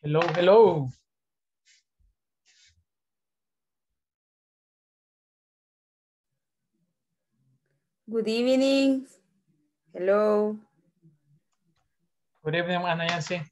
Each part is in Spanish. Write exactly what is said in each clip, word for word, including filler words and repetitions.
Hello, hello. Good evening. Hello. Good evening, Ana Yancy.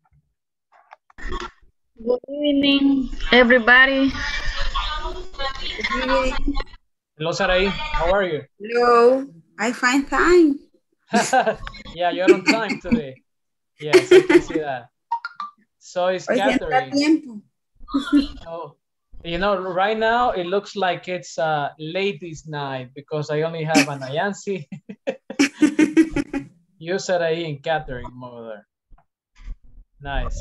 Good evening, everybody. Good evening. Hello, Sarai. How are you? Hello. I find time. Yeah, you're on time today. Yes, I can see that. So is Hoy sí entra Catherine. tiempo. Oh, you know, right now it looks like it's uh, ladies' night because I only have Ana Yancy, you, Sarai, and Catherine over there. Nice.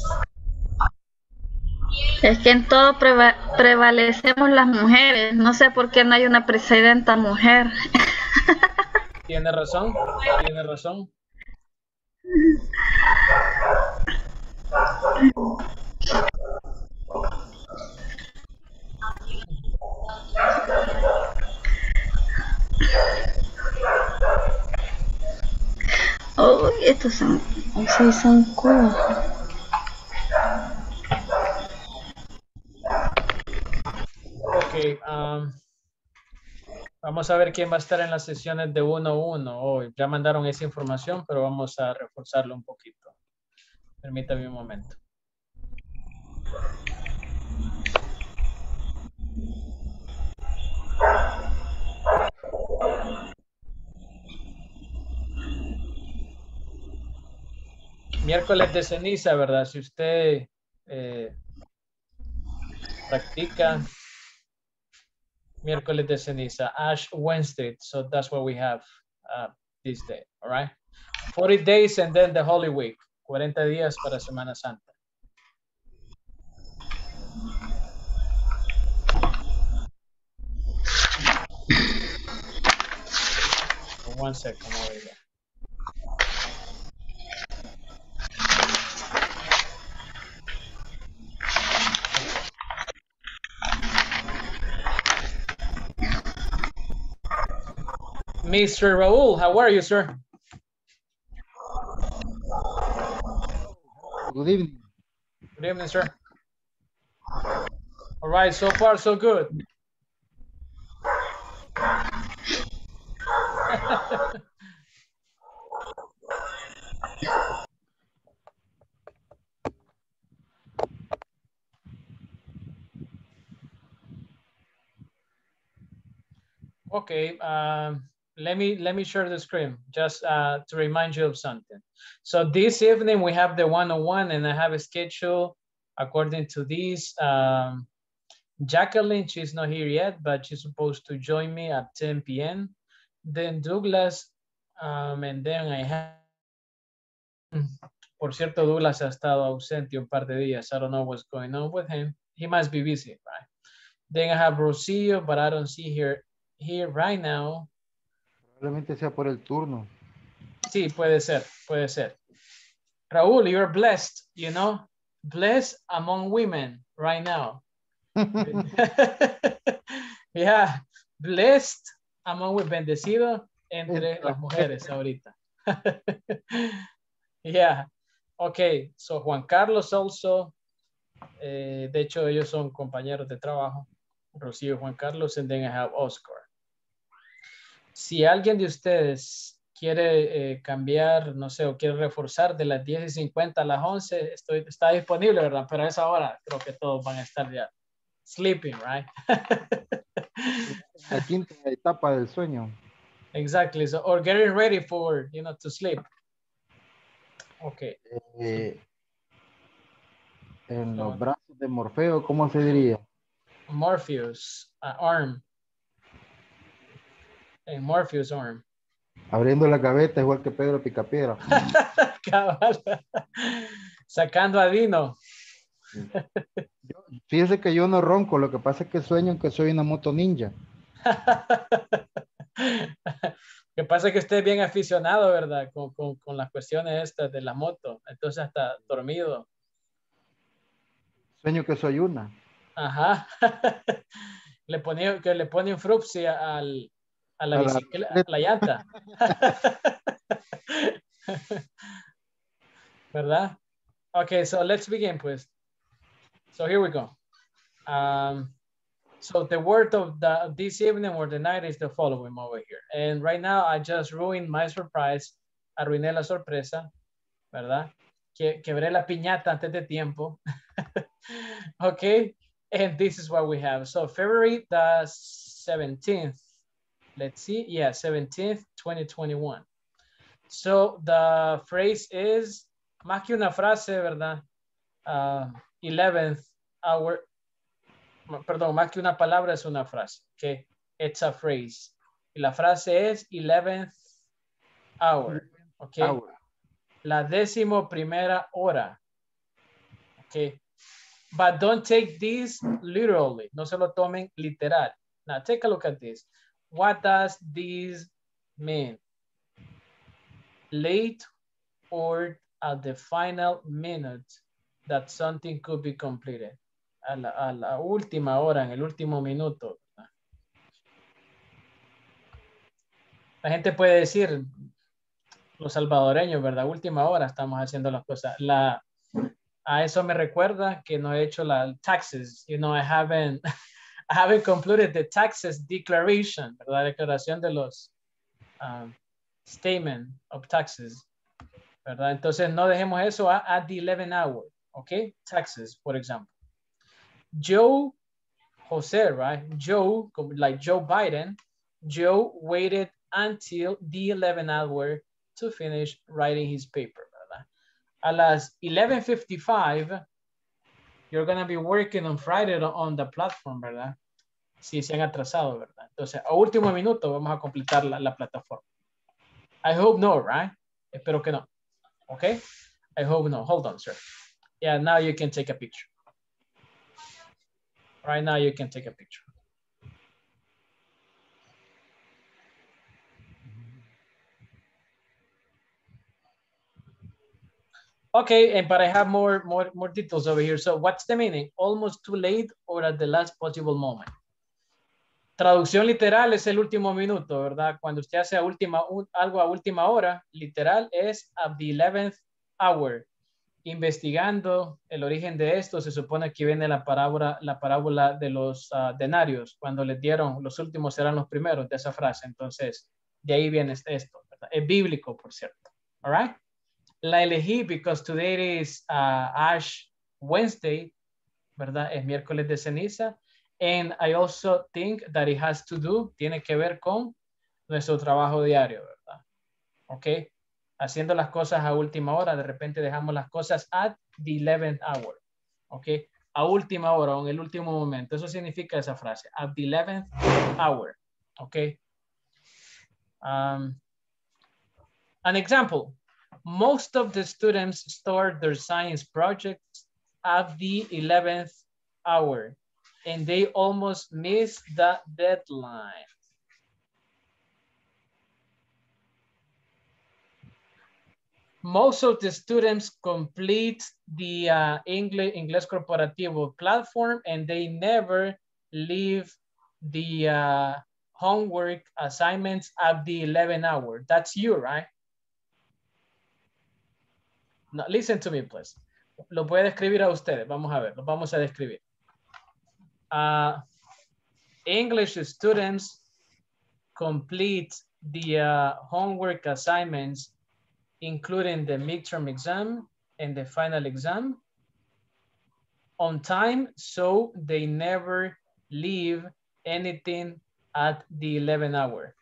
Es que en todo preva prevalecemos las mujeres. No sé por qué no hay una presidenta mujer. Tiene razón, tiene razón. Oh, estos son, sí, son cubos. Ok, um, vamos a ver quién va a estar en las sesiones de uno a uno hoy. Ya mandaron esa información, pero vamos a reforzarlo un poquito. Permítame un momento. Miércoles de ceniza, ¿verdad? Si usted eh, practica miércoles de ceniza, Ash Wednesday. So that's what we have uh, this day, all right? forty days and then the Holy Week. cuarenta días para Semana Santa. One second, over there. Mister Raul, how are you, sir? Good evening. Good evening, sir. All right, so far so good. Okay, um, let me let me share the screen just uh, to remind you of something. So this evening we have the one-on-one, and I have a schedule according to this. Um, Jacqueline, she's not here yet, but she's supposed to join me at ten p m Then Douglas, um, and then I have. Por cierto, Douglas ha estado ausente un par de días. I don't know what's going on with him. He must be busy, right? Then I have Rocio, but I don't see her here right now. Probablemente sea por el turno. Sí, puede ser, puede ser. Raúl, you're blessed, you know, blessed among women right now. Yeah, blessed among women, bendecido entre las mujeres ahorita. Yeah, okay, so Juan Carlos also, eh, de hecho ellos son compañeros de trabajo, Rocío y Juan Carlos, and then I have Oscar. Si alguien de ustedes quiere eh, cambiar, no sé, o quiere reforzar de las diez y cincuenta a las once, estoy, está disponible, ¿verdad? Pero a esa hora creo que todos van a estar ya sleeping, right? La quinta etapa del sueño. Exactly. So, or getting ready for, you know, to sleep. Okay. Eh, en So, los brazos de Morfeo, ¿cómo se diría? Morpheus, uh, arm. En Morpheus arm. Abriendo la gaveta igual que Pedro Picapiedra. Sacando a Dino. Yo, fíjese que yo no ronco, lo que pasa es que sueño que soy una moto ninja. Lo que pasa es que usted es bien aficionado, ¿verdad? Con, con, con las cuestiones estas de la moto. Entonces hasta dormido. Sueño que soy una. Ajá. Le pone, que le pone un frupsia al, a la A la bicicleta, a la llanta. ¿Verdad? Okay, so let's begin, pues. So here we go. Um, so the word of the this evening or the night is the following over here. And right now I just ruined my surprise. Arruiné la sorpresa, ¿verdad? Que, quebré la piñata antes de tiempo. Okay. And this is what we have. So February the seventeenth. Let's see. Yeah, seventeenth, twenty twenty-one. So the phrase is, más que una frase, ¿verdad? Uh, eleventh hour. Perdón, más que una palabra es una frase. Okay. It's a phrase. Y la frase es eleventh hour. Okay. Hour. La décimo primera hora. Okay. But don't take this literally. No se lo tomen literal. Now take a look at this. What does this mean? Late or at the final minute that something could be completed. A la, a la última hora, en el último minuto. La gente puede decir, los salvadoreños, ¿verdad? Última hora estamos haciendo las cosas. La, a eso me recuerda que no he hecho la taxes. You know, I haven't, I haven't completed the taxes declaration, ¿verdad? Declaración de los um, statement of taxes, ¿verdad? Entonces no dejemos eso a, at the eleventh hour, ¿ok? Taxes, for example. Joe, Jose, right? Joe, like Joe Biden, Joe waited until the eleventh hour to finish writing his paper, ¿verdad? A las eleven fifty-five, you're going to be working on Friday on the platform, ¿verdad? Si se han atrasado, ¿verdad? Entonces, a último minuto vamos a completar la, la plataforma. I hope no, right? Espero que no. Okay? I hope no. Hold on, sir. Yeah, now you can take a picture. Right now you can take a picture. Okay, and but I have more, more, more details over here. So what's the meaning? Almost too late or at the last possible moment. Traducción literal es el último minuto, ¿verdad? Cuando usted hace a última, algo a última hora, literal es at the eleventh hour. Investigando el origen de esto, se supone que viene la parábola, la parábola de los uh, denarios, cuando les dieron, los últimos serán los primeros de esa frase. Entonces, de ahí viene esto, ¿verdad? Es bíblico, por cierto. All right? La elegí because today is uh, Ash Wednesday, ¿verdad? Es miércoles de ceniza. And I also think that it has to do, tiene que ver con nuestro trabajo diario, ¿verdad? Ok. Haciendo las cosas a última hora, de repente dejamos las cosas at the eleventh hour. Ok. A última hora o en el último momento. Eso significa esa frase. At the eleventh hour. Ok. Um, an example. Most of the students start their science projects at the eleventh hour. And they almost missed the deadline. Most of the students complete the uh, English, Inglés Corporativo platform and they never leave the uh, homework assignments at the eleventh hour. That's you, right? Now, listen to me, please. Lo voy a describir a ustedes. Vamos a ver, lo vamos a describir. Uh, English students complete the uh, homework assignments, including the midterm exam and the final exam, on time, so they never leave anything at the eleventh hour.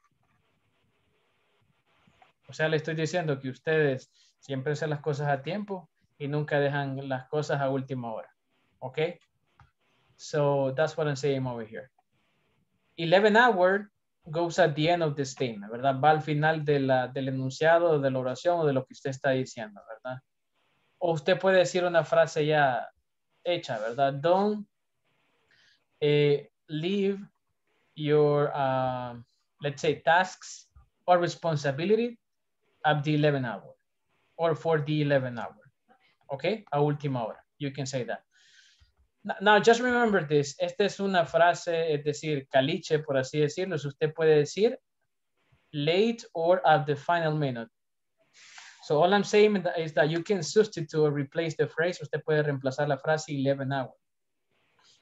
O sea, le estoy diciendo que ustedes siempre hacen las cosas a tiempo y nunca dejan las cosas a última hora. Okay? So that's what I'm saying over here. eleventh hour goes at the end of the statement, ¿verdad? Va al final de la, del enunciado, de la oración o de lo que usted está diciendo, ¿verdad? O usted puede decir una frase ya hecha, ¿verdad? Don't eh, leave your, uh, let's say, tasks or responsibility at the eleventh hour or for the eleventh hour. Okay? A última hora. You can say that. Now, just remember this. Esta es una frase, es decir, caliche, por así decirlo. Si usted puede decir late or at the final minute. So all I'm saying is that you can substitute or replace the phrase. Usted puede reemplazar la frase eleven hour.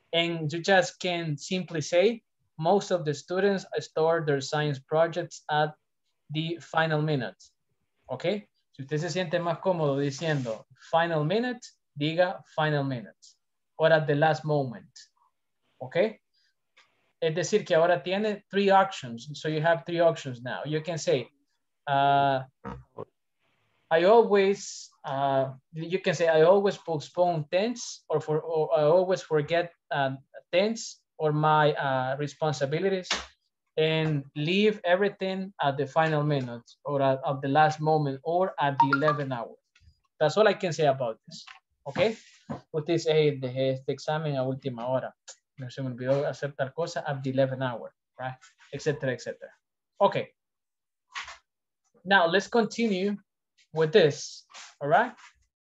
And you just can simply say, most of the students start their science projects at the final minute. ¿Ok? Si usted se siente más cómodo diciendo final minute, diga final minute. Or at the last moment. ¿Ok? Es decir, que ahora tiene three options. So you have three options now. You can say, uh, I always, uh, you can say, I always postpone things, or, for, or I always forget uh, things or my uh, responsibilities, and leave everything at the final minute, or at, at the last moment, or at the eleventh hour. That's all I can say about this. Okay? Usted dice, hey, dejé este examen a última hora. No se me olvidó hacer tal cosa at the eleventh hour, right? Etcetera, etcetera. Okay. Now let's continue with this, all right?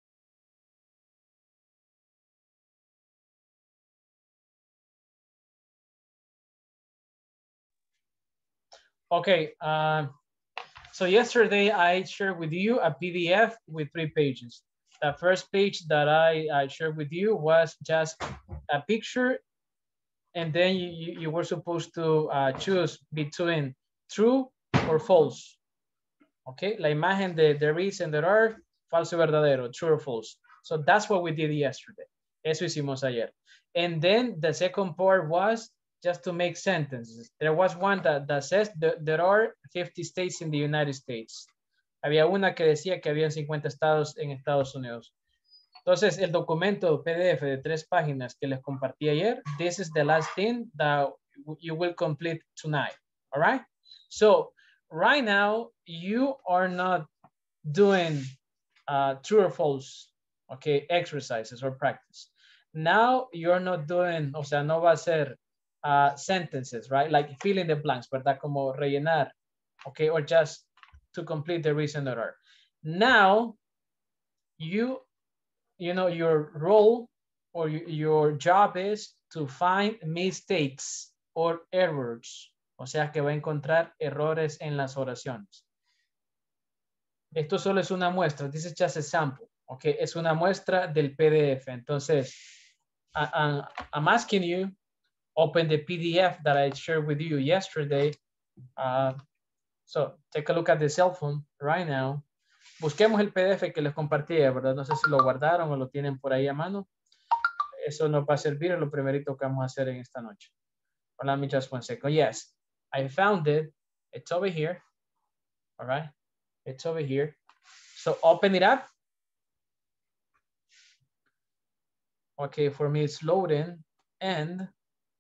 Okay, um, so yesterday I shared with you a P D F with three pages. The first page that I, I shared with you was just a picture, and then you, you, you were supposed to uh, choose between true or false. Okay, la imagen de there is and there are, falso y verdadero, true or false. So that's what we did yesterday. Eso hicimos ayer. And then the second part was just to make sentences. There was one that, that says that there are fifty states in the United States. Había una que decía que habían cincuenta estados en Estados Unidos. Entonces, el documento P D F de tres páginas que les compartí ayer, this is the last thing that you will complete tonight. All right? So, right now, you are not doing uh, true or false, okay, exercises or practice. Now, you're not doing, o sea, no va a ser uh, sentences, right? Like fill in the blanks, ¿verdad? Como rellenar, okay, or just to complete the reason that are. Now, you, you know, your role or your job is to find mistakes or errors. O sea que va a encontrar errores en las oraciones. Esto solo es una muestra. This is just a sample. Okay, es una muestra del P D F. Entonces, I, I, I'm asking you, open the P D F that I shared with you yesterday. Uh, so, take a look at the cell phone right now. Busquemos el P D F que les compartí, ¿verdad? No sé si lo guardaron o lo tienen por ahí a mano. Eso nos va a servir en lo primerito que vamos a hacer en esta noche. Well, let me just one second. Yes, I found it. It's over here. All right. It's over here. So open it up. Okay, for me it's loading. And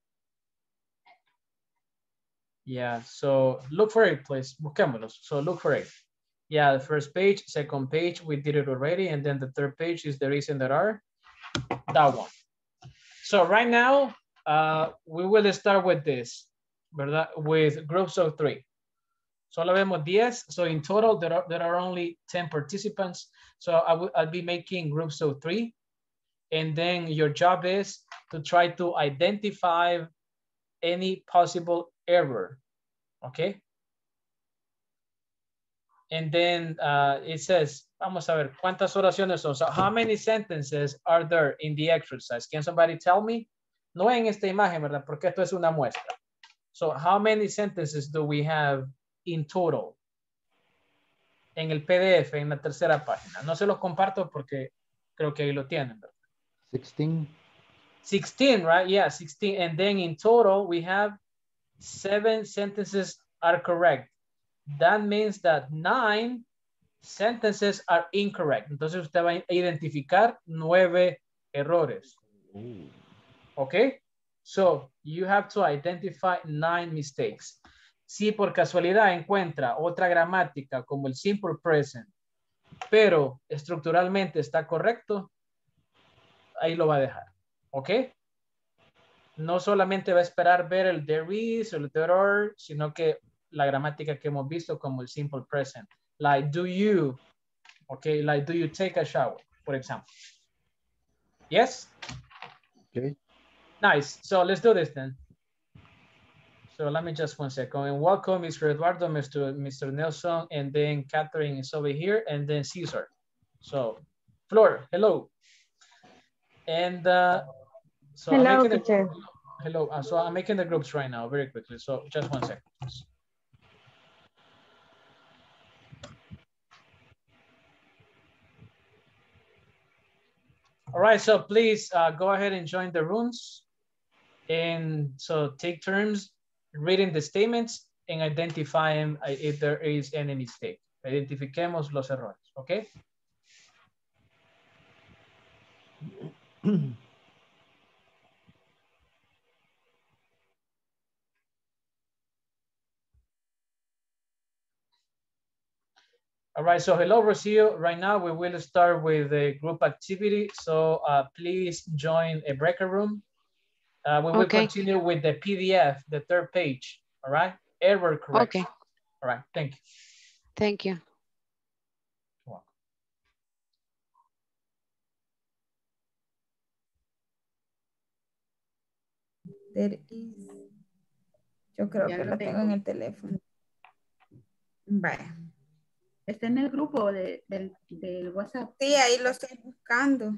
yeah, so look for it, please. Busquémoslos. So look for it. Yeah, the first page, second page, we did it already. And then the third page is the reason there are. That one. So right now, uh, we will start with this, ¿verdad? With groups of three. Solo vemos diez. So in total, there are, there are only ten participants. So I will, I'll be making groups of three. And then your job is to try to identify any possible error. Okay. And then uh, it says, vamos a ver, ¿cuántas oraciones son? So how many sentences are there in the exercise? Can somebody tell me? No en esta imagen, ¿verdad? Porque esto es una muestra. So how many sentences do we have in total? En el P D F, en la tercera página. No se los comparto porque creo que ahí lo tienen, ¿verdad? sixteen. sixteen, right? Yeah, sixteen. And then in total, we have seven sentences are correct. That means that nine sentences are incorrect. Entonces usted va a identificar nueve errores. Ooh. Okay? So you have to identify nine mistakes. Si por casualidad encuentra otra gramática como el simple present, pero estructuralmente está correcto, ahí lo va a dejar. ¿Ok? No solamente va a esperar ver el there is o el there are, sino que la gramática que hemos visto como el simple present. Like, do you, okay, like, do you take a shower, for example? Yes? Okay. Nice. So let's do this then. So let me just one second. And welcome, Mister Eduardo, Mister Mister Nelson, and then Catherine is over here, and then Caesar. So, Flor, hello. And uh, So I'm Hello, making the, teacher. hello, uh, so I'm making the groups right now very quickly. So just one second, please. All right, so please uh, go ahead and join the rooms. And so take turns reading the statements and identifying if there is any mistake. Identifiquemos los errores, okay? All right, so hello, Rocio. Right now we will start with the group activity. So uh, please join a breaker room. Uh, we will Okay. continue with the P D F, the third page, all right? Error correction. Okay. All right, thank you. Thank you. There is. Yo creo Ya que lo la tengo tengo. en el teléfono. Vaya. Está en el grupo de, del, del WhatsApp. Sí, ahí lo estoy buscando.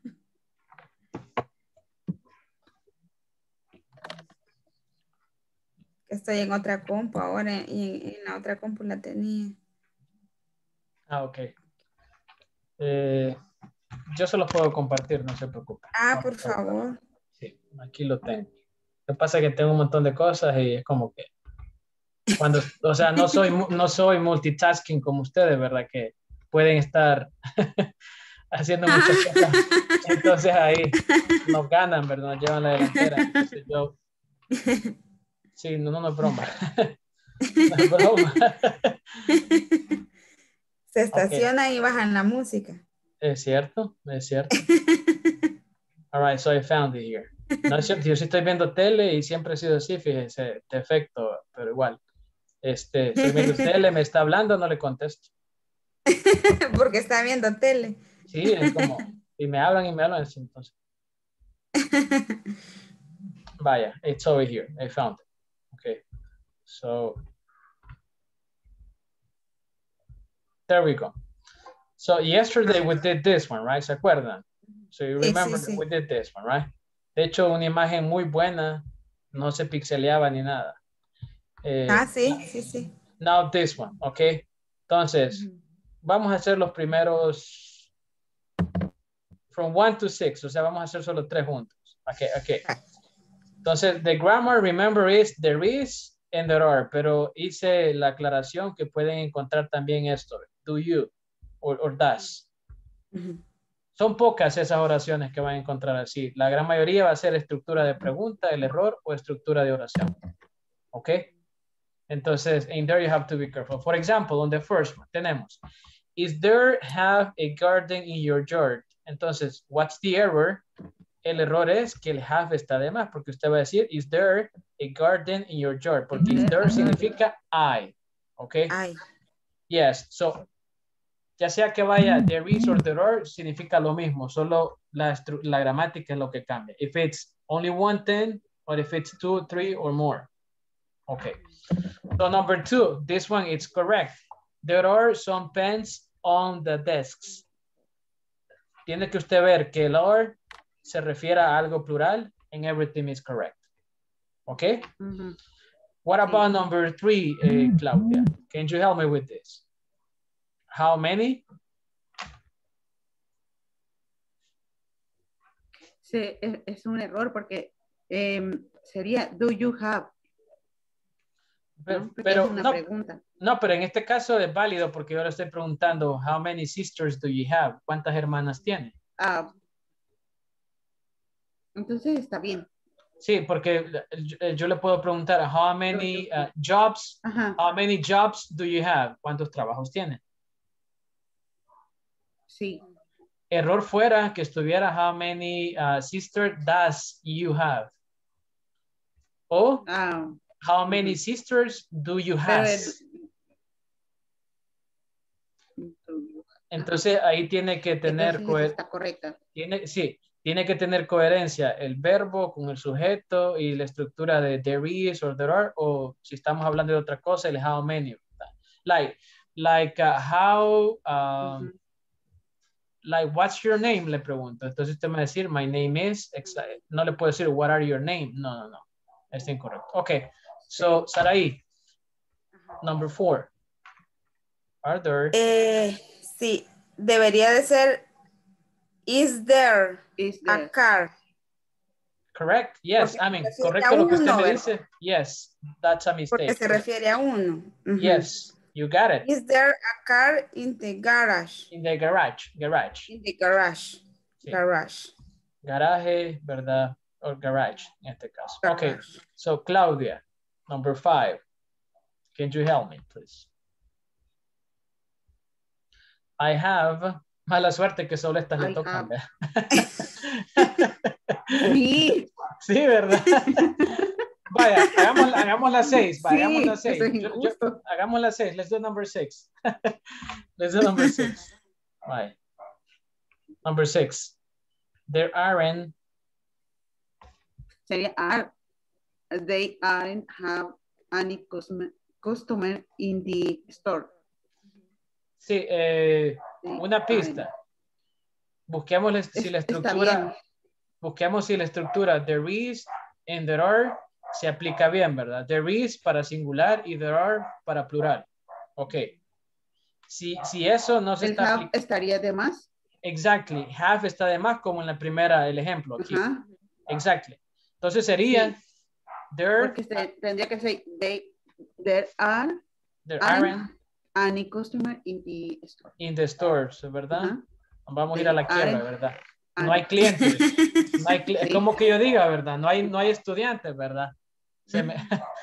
Estoy en otra compu ahora y en, en la otra compu la tenía. Ah, ok. Eh, yo se los puedo compartir, no se preocupe. Ah, Vamos por a buscar. favor. Sí, aquí lo tengo. Lo que pasa es que tengo un montón de cosas y es como que cuando, o sea, no soy, mu- no soy multitasking como ustedes, ¿verdad? Que pueden estar haciendo muchas cosas. Entonces ahí nos ganan, ¿verdad? Nos llevan la delantera. Entonces yo, sí, no, no, no es broma. No es broma. Se Ok, estaciona y bajan la música. es cierto, es cierto. All right, so I found it here. No es cierto, yo sí estoy viendo tele y siempre he sido así, fíjese, defecto, pero igual. Este, estoy viendo tele, me está hablando, no le contesto. Porque está viendo tele. Sí, es como, y me hablan y me hablan, así, entonces. Vaya, it's over here, I found it. Okay, so, there we go. So yesterday we did this one, right? ¿Se acuerdan? So you Sí, remember sí, sí. we did this one, right? De hecho, una imagen muy buena, no se pixeleaba ni nada. Eh, Ah, sí, sí, sí. Now this one, okay? Entonces, Ujú. vamos a hacer los primeros from one to six, o sea, vamos a hacer solo tres juntos. Okay, okay. Entonces, the grammar, remember, is there is and there are, pero hice la aclaración que pueden encontrar también esto, do you or, or does. Ujú. Son pocas esas oraciones que van a encontrar así. La gran mayoría va a ser estructura de pregunta, el error o estructura de oración. ¿Ok? Entonces, in there you have to be careful. For example, on the first one, tenemos, is there have a garden in your yard? Entonces, what's the error? El error es que el have está de más, porque usted va a decir, is there a garden in your yard? Porque is there significa I. ¿Ok? Ay. Yes, so, ya sea que vaya there is or there are, significa lo mismo, solo la, la gramática es lo que cambia. If it's only one thing, or if it's two, three, or more. Okay. So number two, this one is correct. There are some pens on the desks. Tiene que usted ver que el are se refiere a algo plural and everything is correct. Okay? Ujú. What about number three, uh, Claudia? Can you help me with this? How many? Sí, es, es un error porque em, sería do you have, Pero, ¿no? Porque pero es una no, pregunta. no, pero en este caso es válido porque yo le estoy preguntando, how many sisters do you have? ¿Cuántas hermanas tiene? Ah, entonces está bien. Sí, porque yo, yo le puedo preguntar, how many uh, jobs, Ajá, how many jobs do you have? ¿Cuántos trabajos tiene? sí. Error fuera que estuviera, how many uh, sisters does you have? O, Ah, how many ujú. sisters do you Pero have? el- Entonces ahí tiene que tener, entonces esa cohe- está correcta. tiene, sí, tiene que tener coherencia el verbo con el sujeto y la estructura de there is or there are, o si estamos hablando de otra cosa, el how many. Like, like uh, how, um, Ujú. like, what's your name? Le pregunto. Entonces usted me va a decir, my name is, no le puedo decir, what are your name? No, no, no. Es incorrecto. Okay. So, Saraí, number four. Are there? Eh, sí, debería de ser, is there, Is a there. car? Correct. Yes. Porque I mean, se refiere correcto a lo que usted uno, me ¿verdad? dice. Yes, that's a Porque mistake. se refiere a uno. Ujú. Yes, you got it. Is there a car in the garage? In the garage. Garage. In the garage. Sí. Garage. Garaje, ¿verdad? Or garage, en este caso. Okay. Garage. So, Claudia, number five. Can you help me, please? I have... Mala suerte que solo estas le I tocan. have. ¿Verdad? Sí, Sí, ¿verdad? Vaya, hagamos, hagamos las seis. Vaya, hagamos sí, las seis. eso es Yo- yo- injusto. hagamos las seis. Let's do number six. Let's do number six. Vaya. Number six. There aren't... Sería are, they aren't have any customer, customer in the store. Sí, eh, They una pista. Busquemos la- si la Es- está estructura... bien. Busquemos si la estructura there is and there are se aplica bien, ¿verdad? There is para singular y there are para plural. Ok. Si, si eso no se El está have aplicando... estaría de más. Exactly. Have está de más como en la primera, el ejemplo aquí. Ajá. Exactly. Entonces sería Sí. there, Porque se- tendría que ser they, there are there aren't aren't any customer in the store. in the stores, ¿verdad? Ajá. Vamos a ir a la There quiebra, aren't ¿verdad? No hay any- clientes. No hay cli- Es Sí. como que yo diga, ¿verdad? No hay, no hay estudiantes, ¿verdad? Se me...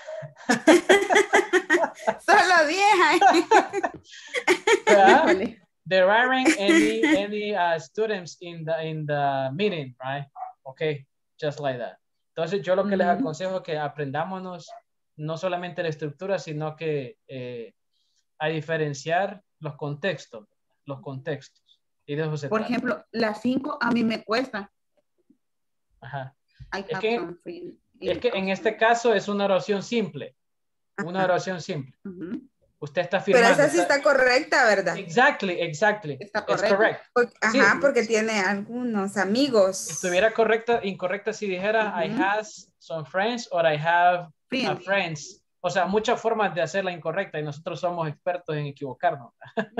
Solo diez. ¿verdad? Híjole. There aren't any any uh, students in the in the meeting, right? Okay, just like that. Entonces yo lo que les Ujú. aconsejo es que aprendámonos no solamente la estructura, sino que eh, a diferenciar los contextos, los contextos. Y de eso se Por trata. ejemplo, las cinco a mí me cuesta. Ajá. I Es have que- some free Es que en customer. este caso es una oración simple. Una oración simple. Ujú. Usted está Pero afirmando. esa sí está correcta, ¿verdad? Exactly, exactly. Está It's correcto. correct. Porque- Sí. ajá, porque tiene algunos amigos. Estuviera correcta, incorrecta si dijera I Ujú. has some friends or I have a Friends. friends. O sea, muchas formas de hacerla incorrecta y nosotros somos expertos en equivocarnos.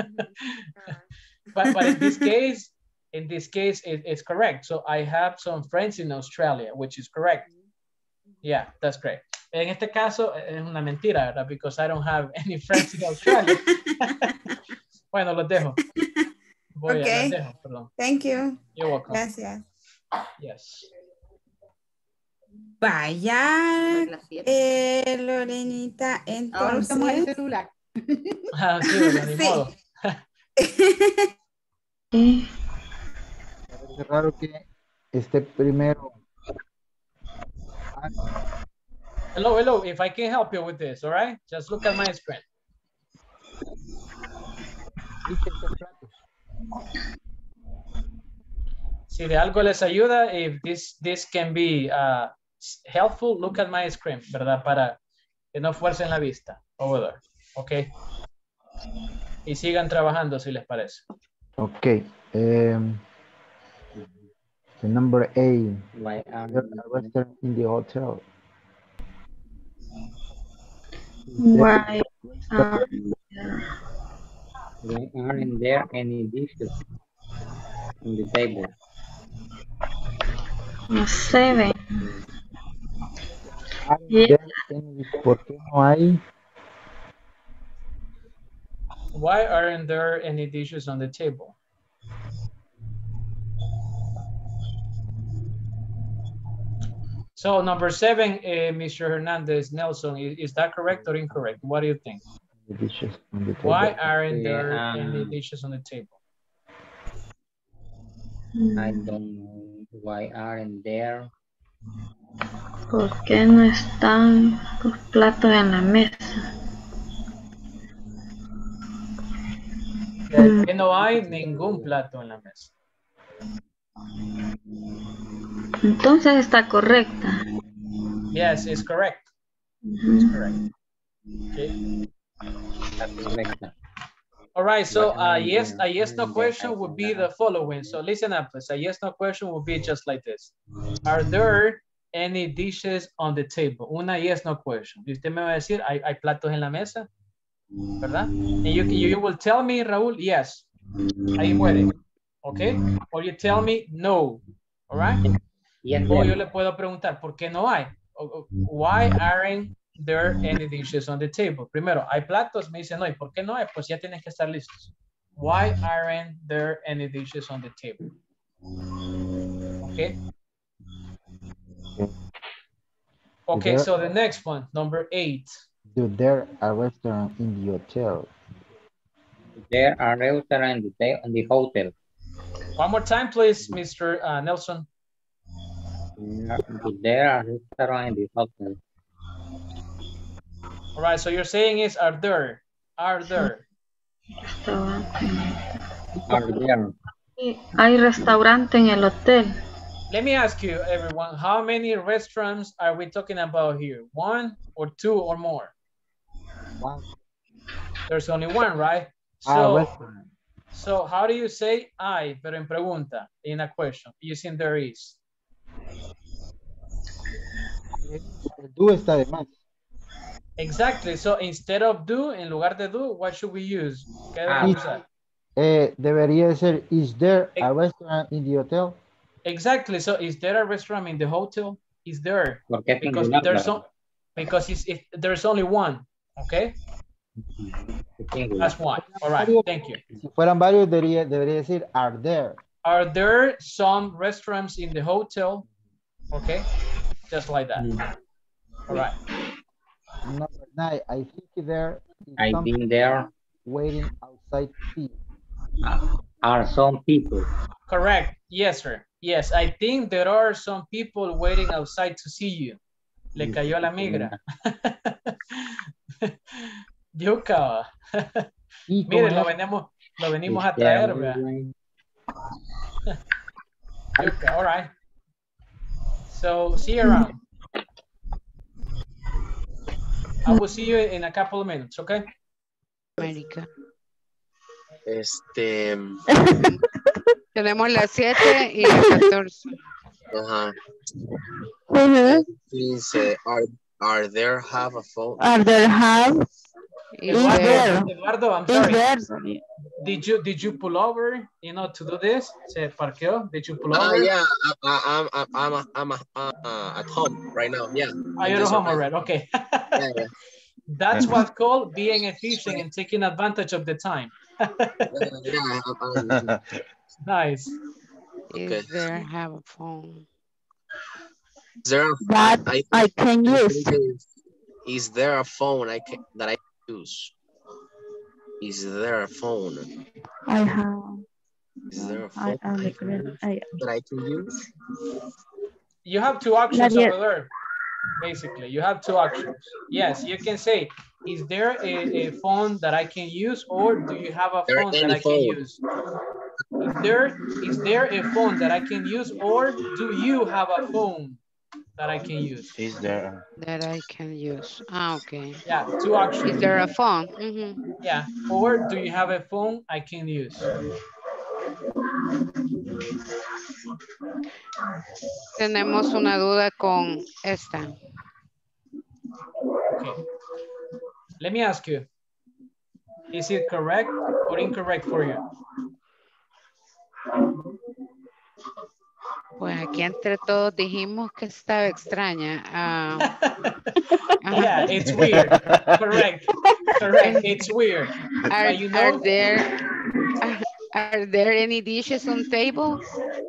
But, but in this case, in this case, it, it's correct. So I have some friends in Australia, which is correct. Yeah, that's great. En este caso es una mentira, ¿verdad? Because I don't have any friends in Australia. Bueno, los dejo. Voy Ok. a los dejo, perdón. Thank you. You're welcome. Gracias. Yes. Vaya, Las siete. eh, Lorenita, Ahora usamos el entonces. celular. Ah, sí, bueno, ni Sí. modo. Sí. Parece raro que esté primero. Hello, hello. If I can help you with this, all right? Just look at my screen. Si de algo les ayuda, if this, this can be uh, helpful, look at my screen, ¿verdad? Para que no fuercen la vista. Over there. Ok. Y sigan trabajando si les parece. Okay. Um, the number eight. Why are There's a restaurant in the hotel. Why are why aren't there any dishes on the table? seven? Aren't Yeah. there any- ¿Por qué no hay? Why aren't there any dishes on the table? So number seven, uh, Mister Hernandez Nelson, is, is that correct or incorrect? What do you think? The dishes on the table. Why aren't there Yeah, any um, dishes on the table? I don't know why aren't there. ¿Por qué no están los platos en la mesa? Que no hay ningún plato en la mesa. Entonces está correcta. Yes, it's correct. Ujú. It's correct. Okay. Está correcta. All right, so What am uh, I yes, doing? a yes no Mm, question I would think be that- the following. So listen up, please. A yes no question would be just like this. Are there any dishes on the table? Una yes no question. Y usted me va a decir, ¿hay, hay platos en la mesa? ¿Verdad? And you, you will tell me, Raúl, yes. Ahí muere. Okay? Or you tell me no. All right? Yes, O yes. yo le puedo preguntar, ¿por qué no hay? O- o- Why aren't there any dishes on the table? Primero, ¿hay platos? Me dice no. ¿Y por qué no hay? Pues ya tienen que estar listos. Why aren't there any dishes on the table? Okay. Okay, There- so the next one, number eight. Do there a restaurant in the hotel? There are restaurants in the, in the hotel. One more time, please, Mister Uh, Nelson. There are restaurants in the hotel. All right, so you're saying is, are there? Are there? Are there? Hay restaurante en el hotel. Let me ask you, everyone, how many restaurants are we talking about here? One or two or more? One. There's only one, right? Ah, So, restaurant. so how do you say I, pero en pregunta, in a question, using there is? El do está de más. Exactly. So instead of do, en lugar de do, what should we use? ¿Qué Ah. debemos usar? Eh, debería ser, is there Eh. a restaurant in the hotel? Exactly. So is there a restaurant in the hotel? Is there? Porque es Because singular, there's ¿verdad? so, because it's, it, there's only one. Okay, Es singular. that's one. All right. Thank you. Si fueran varios, debería, debería decir, are there? Are there some restaurants in the hotel? Okay, just like that. All right. Number nine, I think there is I've some been there. waiting outside to see. Uh, are some people. Correct. Yes, sir. Yes, I think there are some people waiting outside to see you. Le cayó la migra. Yuca. Y con Miren, lo eso, venimos, lo venimos Is a there traer, vea. anyone? Yuca, all right. So, see you around. I will see you in a couple of minutes, okay? América. Este, Tenemos las siete y las catorce. ajá. Ujú. Dice, are, are there have a phone? Are there have? Y Is Eduardo, there? Eduardo, I'm Is sorry. there? Sorry. Did you did you pull over, you know, to do this? Se parqueó. Did you pull Ah, over? yeah, I, I, I'm, I'm, I'm, I'm uh, at home right now. Yeah. Are you at Just home arrived. already? Okay. Yeah, yeah. That's what's called being efficient and taking advantage of the time. Yeah, yeah, I'm- I'm- Nice. Okay. is there have a phone? Is there? A, That I, I can I use. think is, is there a phone I can that I can use? Is there a phone? I have. Is there a I phone am I can regret. use, I, that I can use? You have two options Not yet. over there. Basically, you have two options. Yes, you can say, is there a, a phone that I can use, or do you have a There phone that any I can phone? use? Is there is there a phone that I can use, or do you have a phone that I can use? Is there? That I can use. Ah, okay. Yeah, two options. Is there a phone? Mhm. Yeah, or do you have a phone I can use? Tenemos una duda con esta. Okay. Let me ask you, is it correct or incorrect for you? Pues aquí entre todos dijimos que estaba extraña. Ah, ajá. Yeah, it's weird. Correct. Correct. It's weird. Are, But you are know, there are, are there any dishes on table?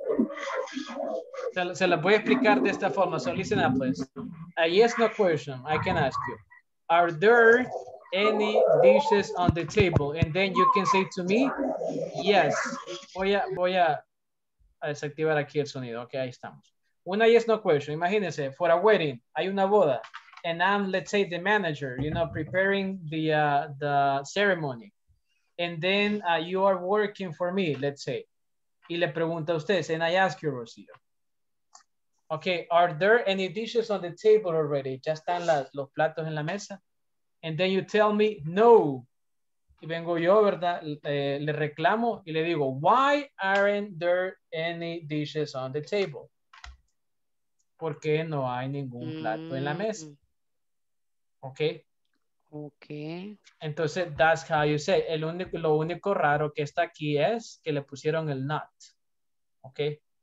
se, se las voy a explicar de esta forma. So listen up, please. A yes, no question. I can ask you, are there any dishes on the table? And then you can say to me, yes. Voy a, voy a, a desactivar aquí el sonido. Ok, ahí estamos. Una yes, no question. Imagínense, for a wedding, hay una boda. And I'm, let's say, the manager, you know, preparing the, uh, the ceremony. And then uh, you are working for me, let's say. Y le pregunta a usted, and I ask you, Rocio. Okay, are there any dishes on the table already? ¿Ya están las, los platos en la mesa? And then you tell me, no. y vengo yo, ¿verdad? Eh, le reclamo y le digo, why aren't there any dishes on the table? ¿Por qué no hay ningún plato en la mesa? Mm, ¿Ok? ok. Entonces, that's how you say. El único, lo único raro que está aquí es que le pusieron el not. ¿Ok?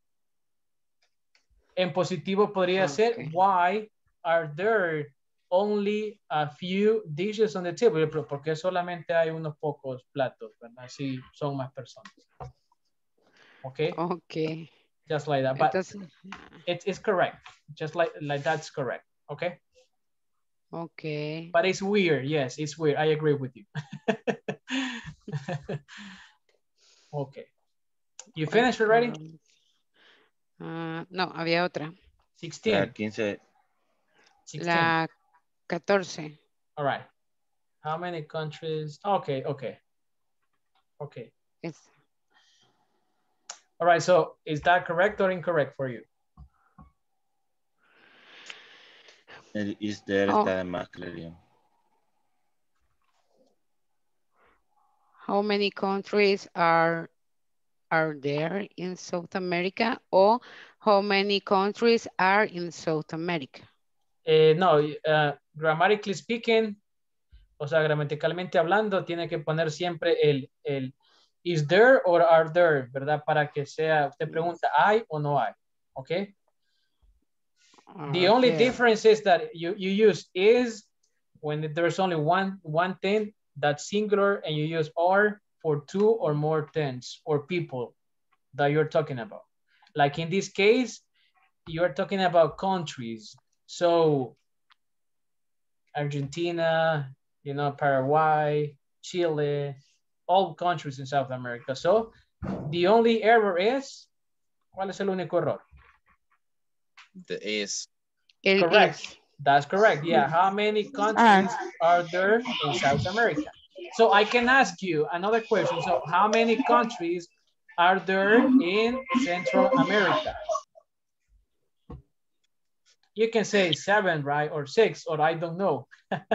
En positivo podría ser, Ok. why are there only a few dishes on the table? Pero ¿por qué solamente hay unos pocos platos? ¿Verdad? Si son más personas. ¿Ok? Ok. Just like that. But Entonces, it is correct. Just like, like that's correct. Okay? ok. But it's weird. Yes, it's weird. I agree with you. Okay. You finished already? Ah, no, había otra. sixteen. La quince. sixteen. La catorce. All right. How many countries? Okay, okay. Okay. Es, All right, so is that correct or incorrect for you? El is there Oh. está de más, Claudia. how many countries are are there in South America? Or how many countries are in South America? Eh, no, uh, grammatically speaking, o sea, gramaticalmente hablando, tiene que poner siempre el, el is there or are there, ¿verdad? Para que sea, usted pregunta, ¿hay o no hay? ¿Ok? The Are only there. difference is that you, you use is when there's only one, one thing that's singular, and you use are for two or more things or people that you're talking about. Like in this case, you're talking about countries. So Argentina, you know, Paraguay, Chile, all countries in South America. So the only error is, ¿cuál es el único error? The is. El Correct. is. That's correct. Yeah. How many countries are there in South America? So I can ask you another question. So how many countries are there in Central America? You can say seven, right? Or six, or I don't know.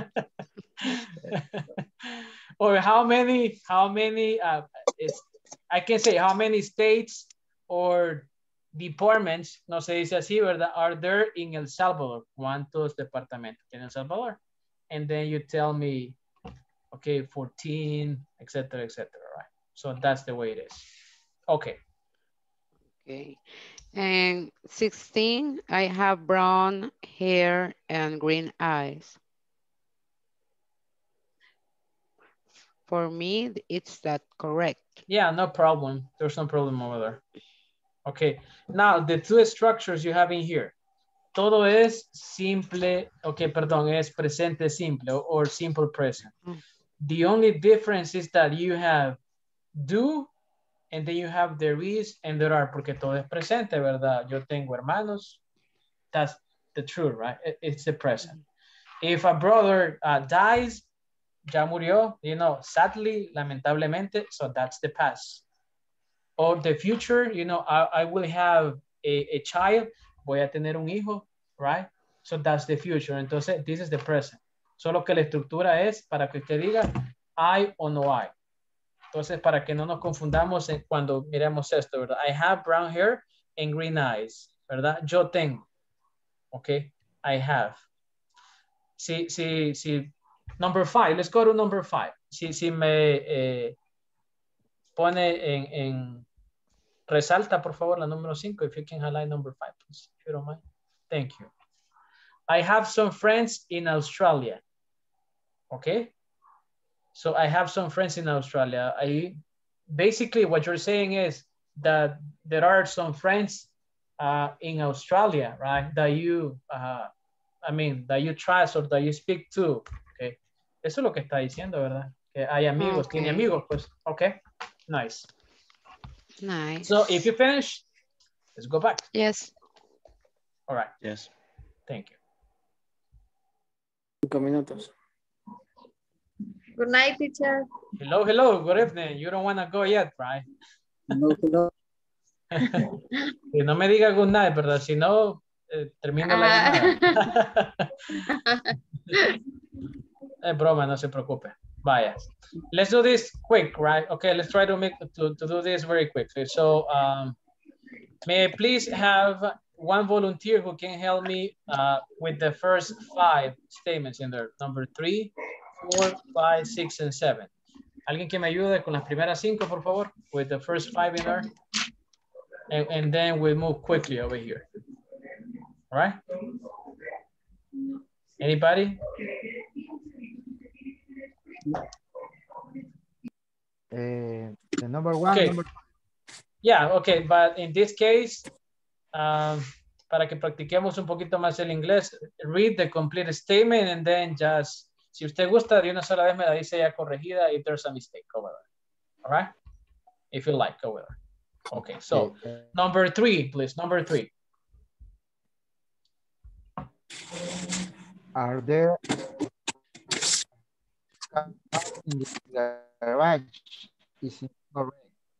Or how many, how many, uh, it's, I can say how many states or departments, no se dice así, ¿verdad? Are there in El Salvador? ¿Cuántos departamentos tiene El Salvador? And then you tell me, okay, fourteen, et cetera, et cetera, right? So that's the way it is. Okay. Okay. And sixteen, I have brown hair and green eyes. For me, it's that correct. Yeah, no problem. There's no problem over there. Okay. Now, the two structures you have in here. Todo es simple, okay, perdón, es presente simple or simple present. Mm. The only difference is that you have do and then you have there is and there are, porque todo es presente, ¿verdad? Yo tengo hermanos. That's the truth, right? It's the present. If a brother uh, dies, ya murió, you know, sadly, lamentablemente, so that's the past. Or the future, you know, I, I will have a, a child, voy a tener un hijo, right? So that's the future. Entonces, this is the present. Solo que la estructura es para que usted diga hay o no hay. Entonces, para que no nos confundamos en cuando miremos esto, ¿verdad? I have brown hair and green eyes, ¿verdad? Yo tengo, okay? I have. Sí, sí, sí. Number five, let's go to number five. Si, si me eh, pone en, en, resalta, por favor, la número cinco, if you can highlight number five, please, if you don't mind. Thank you. I have some friends in Australia, okay? So I have some friends in Australia. I basically what you're saying is that there are some friends uh, in Australia, right? That you, uh, I mean, that you trust or that you speak to. Okay, eso es lo que está diciendo, ¿verdad? Que hay amigos, Okay. tiene amigos, pues. Okay, nice. Nice. So if you finish, let's go back. Yes. All right. Yes. Thank you. Cinco minutos. Good night, teacher. Hello, hello. Good evening. You don't want to go yet, right? No, no. Que no me diga good night, ¿verdad? Si no, eh, termino la llamada. Es broma, no se preocupe. Vaya. Let's do this quick, right? Okay, let's try to make to, to do this very quickly. So um, may I please have one volunteer who can help me uh, with the first five statements in there. Number three, four, five, six, and seven. Alguien que me ayude con las primeras cinco, por favor, with the first five in there. And, and then we move quickly over here. All right? Anybody? Uh, the number one. Okay. Number... Yeah, okay, but in this case, um, para que practiquemos un poquito más el inglés, read the complete statement and then just, si usted gusta, de una sola vez me la dice ya corregida if there's a mistake over there. All right? If you like, over there. Okay, so Okay. number three, please, number three. Are there in the garage? Is incorrect.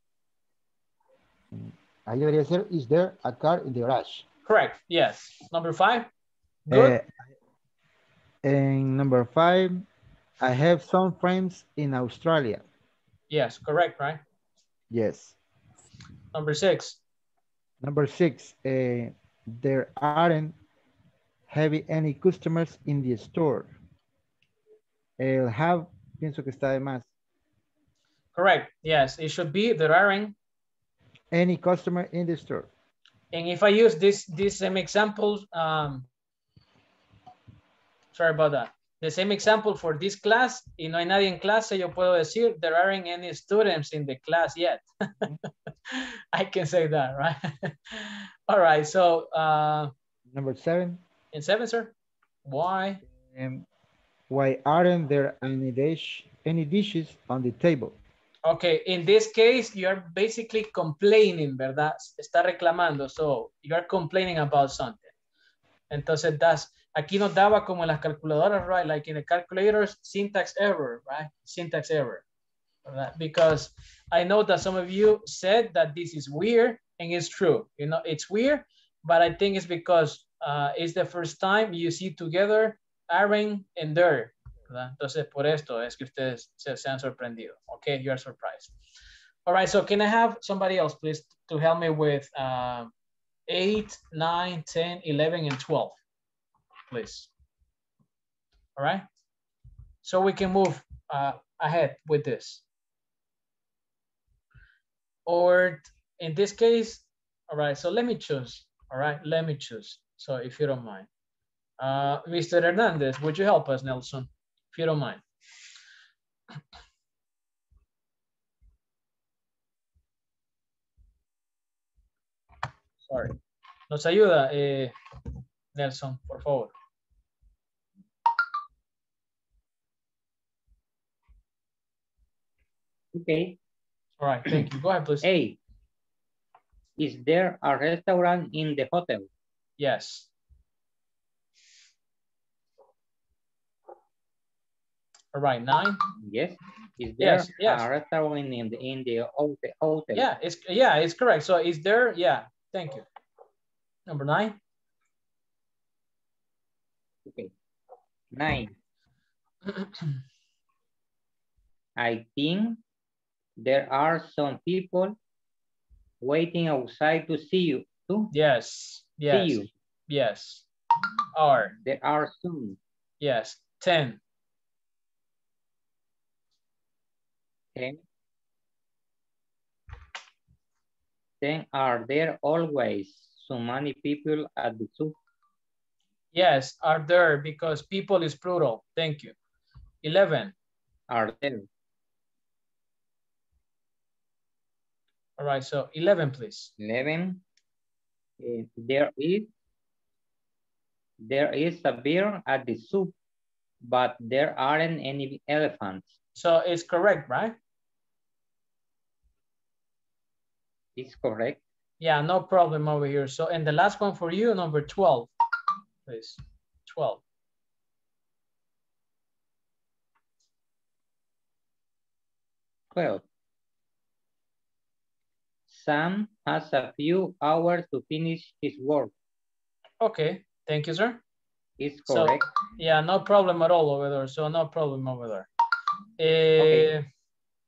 Ahí debería ser, is there a car in the garage? Correct, yes. Number five, good. Uh, and number five, I have some friends in Australia. Yes, correct, right? Yes. Number six. Number six, uh, there aren't having any customers in the store. El have, pienso que está de más. Correct, yes, it should be there aren't. Any customer in the store. And if I use this, this same example, um, sorry about that. The same example for this class, y no hay nadie en clase, yo puedo decir, there aren't any students in the class yet. I can say that, right? All right, so. Uh, Number seven. In seven, sir? Why? Um, why aren't there any dish, any dishes on the table? Okay, in this case, you're basically complaining, ¿verdad? Está reclamando, so you're complaining about something. Entonces, that's, aquí nos daba como en las calculadoras, right? Like in the calculators, syntax error, right? Syntax error, right? Because I know that some of you said that this is weird, and it's true. You know, it's weird, but I think it's because uh, it's the first time you see together Aaron and there. ¿Verdad? Entonces, por esto es que ustedes se, se han sorprendido. Okay, you are surprised. All right, so can I have somebody else, please, to help me with uh, eight, nine, ten, eleven, and twelve, please. All right, so we can move uh, ahead with this. Or in this case, all right, so let me choose. All right, let me choose. So if you don't mind. Uh, Mister Hernandez, would you help us, Nelson? If you don't mind. Sorry. Nos ayuda, eh, Nelson, por favor. Okay. All right, thank you. Go ahead, please. A. Is there a restaurant in the hotel? Yes. All right, nine. Yes. Is there Yes, yes. a restaurant in the in the hotel? hotel? Yeah, it's yeah, it's correct. So is there? Yeah, thank you. Number nine. Okay. Nine. I think there are some people waiting outside to see you. Too. Yes. Yes. See you. Yes. Are. There are some. Yes. Ten. Ten. Then are there always so many people at the zoo? Yes, are there, because people is plural. Thank you. Eleven. Are there? All right, so eleven, please. Eleven. Uh, there is there is a bear at the zoo, but there aren't any elephants. So it's correct, right? It's correct. Yeah, no problem over here. So, and the last one for you, number twelve, please. twelve. Twelve. Sam has a few hours to finish his work. Okay, thank you, sir. It's So, correct. yeah, no problem at all over there. So no problem over there. Eh, okay.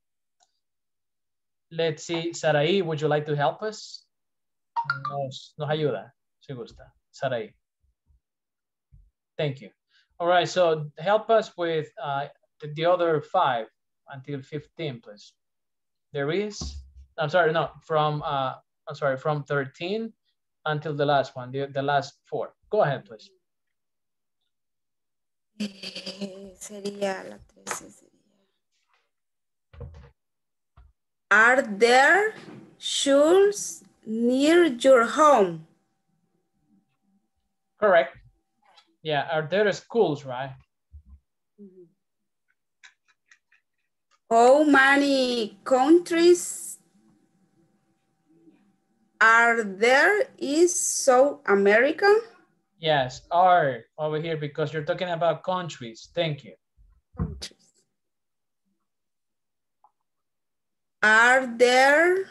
Let's see, Saraí, would you like to help us? Nos, nos ayuda, si gusta. Saraí. Thank you. All right, so help us with uh, the, the other five until fifteen, please. There is, I'm sorry, no, from, uh, I'm sorry, from thirteen until the last one, the, the last four. Go ahead, please. Sería la trece, sería. Are there schools near your home? Correct. Yeah, are there schools, right? Mm-hmm. How many countries are there in South America? Yes, are over here because you're talking about countries. Thank you. Countries. Are there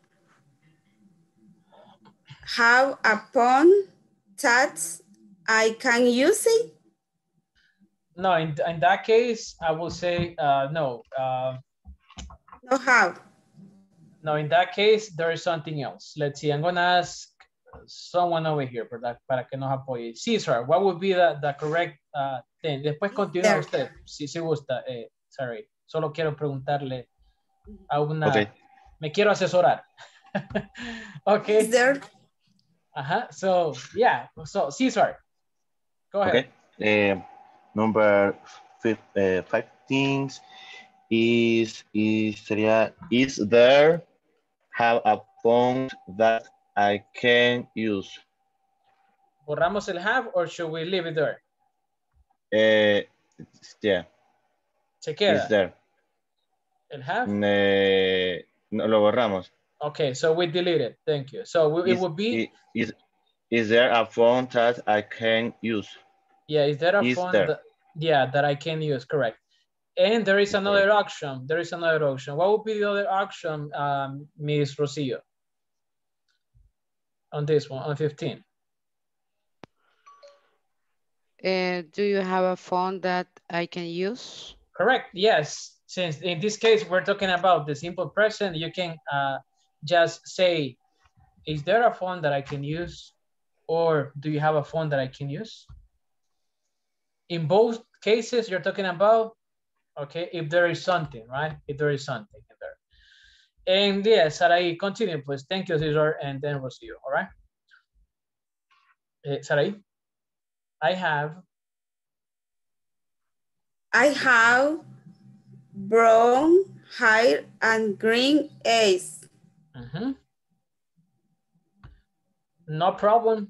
have a phone that I can use it? No, in, in that case, I will say uh, no. Uh, no have. No, in that case, there is something else. Let's see, I'm gonna ask someone over here para, para que nos apoye. Cesar, what would be the, the correct uh, thing? Después continúa usted, si se gusta. Eh, sorry, solo quiero preguntarle a una... Okay. Me quiero asesorar. Okay. Is there? Uh-huh. So, yeah. So, Cesar, go ahead. Okay. Uh, number five, uh, fifteen is, is, sería, is there have a phone that I can use? ¿Borramos el have or should we leave it there? Uh, yeah. Se queda. Is there. El have? Uh, no, lo borramos. Okay, so we delete it. Thank you. So it is, would be... Is, is there a phone that I can use? Yeah, is there a is phone there? that... Yeah, that I can use, correct. And there is another correct. option. There is another option. What would be the other option, um, Miz Rosillo? On this one, on fifteen. Uh, do you have a phone that I can use? Correct, yes. Since in this case, we're talking about the simple present, you can uh, just say, is there a phone that I can use? Or do you have a phone that I can use? In both cases, you're talking about, okay, if there is something, right? If there is something in there. And yes, Sarai, continue, please. Thank you, Cesar, and then we'll see you, all right? Uh, Sarai, I have. I have brown hair and green eyes. Mm-hmm. No problem.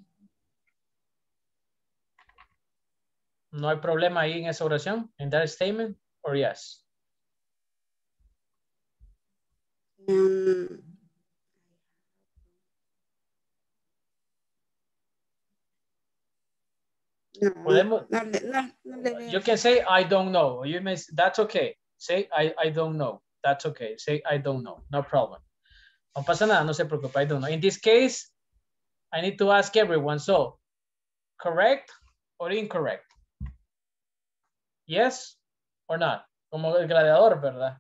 No hay problema ahí en esa oración, in that statement, or yes? Um, no, Podemos, no, no, no le you can say, I don't know. You may, that's okay. Say, I, I don't know. That's okay. Say, I don't know. No problem. No pasa nada, no se preocupe. I don't know. In this case, I need to ask everyone. So, correct or incorrect? Yes or not? Como el gladiador, ¿verdad?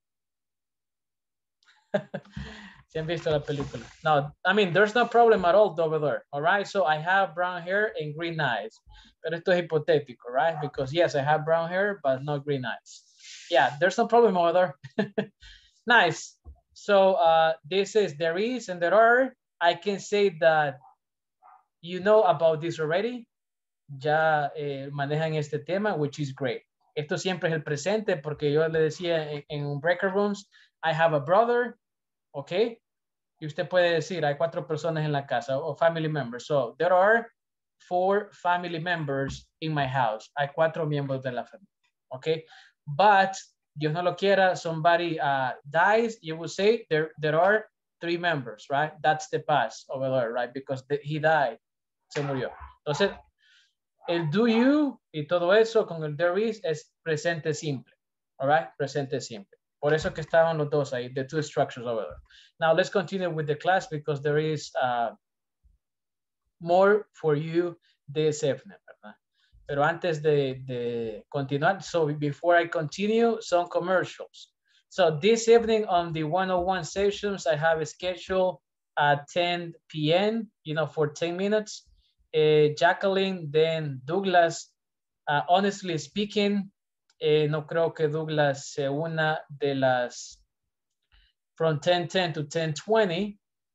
Si han visto la película. No, I mean, there's no problem at all over there. All right, so I have brown hair and green eyes. Pero esto es hipotético, right? Because yes, I have brown hair, but not green eyes. Yeah, there's no problem over there. Nice. So uh, this is there is and there are. I can say that you know about this already. Ya eh, manejan este tema, which is great. Esto siempre es el presente porque yo le decía en, en un breaker rooms, I have a brother, okay? Y usted puede decir, hay cuatro personas en la casa o family members. So there are four family members in my house. Hay cuatro miembros de la familia, okay? But, Dios no lo quiera, somebody uh, dies, you will say there, there are three members, right? That's the past over there, right? Because the, he died, se murió. Entonces, el do you y todo eso con el there is es presente simple, all right? Presente simple. Por eso que estaban los dos ahí, the two structures over there. Now let's continue with the class because there is uh, more for you this evening, ¿verdad? Pero antes de, de continuar, so before I continue, some commercials. So this evening on the one oh one sessions, I have a schedule at ten p m, you know, for ten minutes. Uh, Jacqueline, then Douglas. Uh, honestly speaking, eh, no creo que Douglas se una de las from ten ten to ten twenty.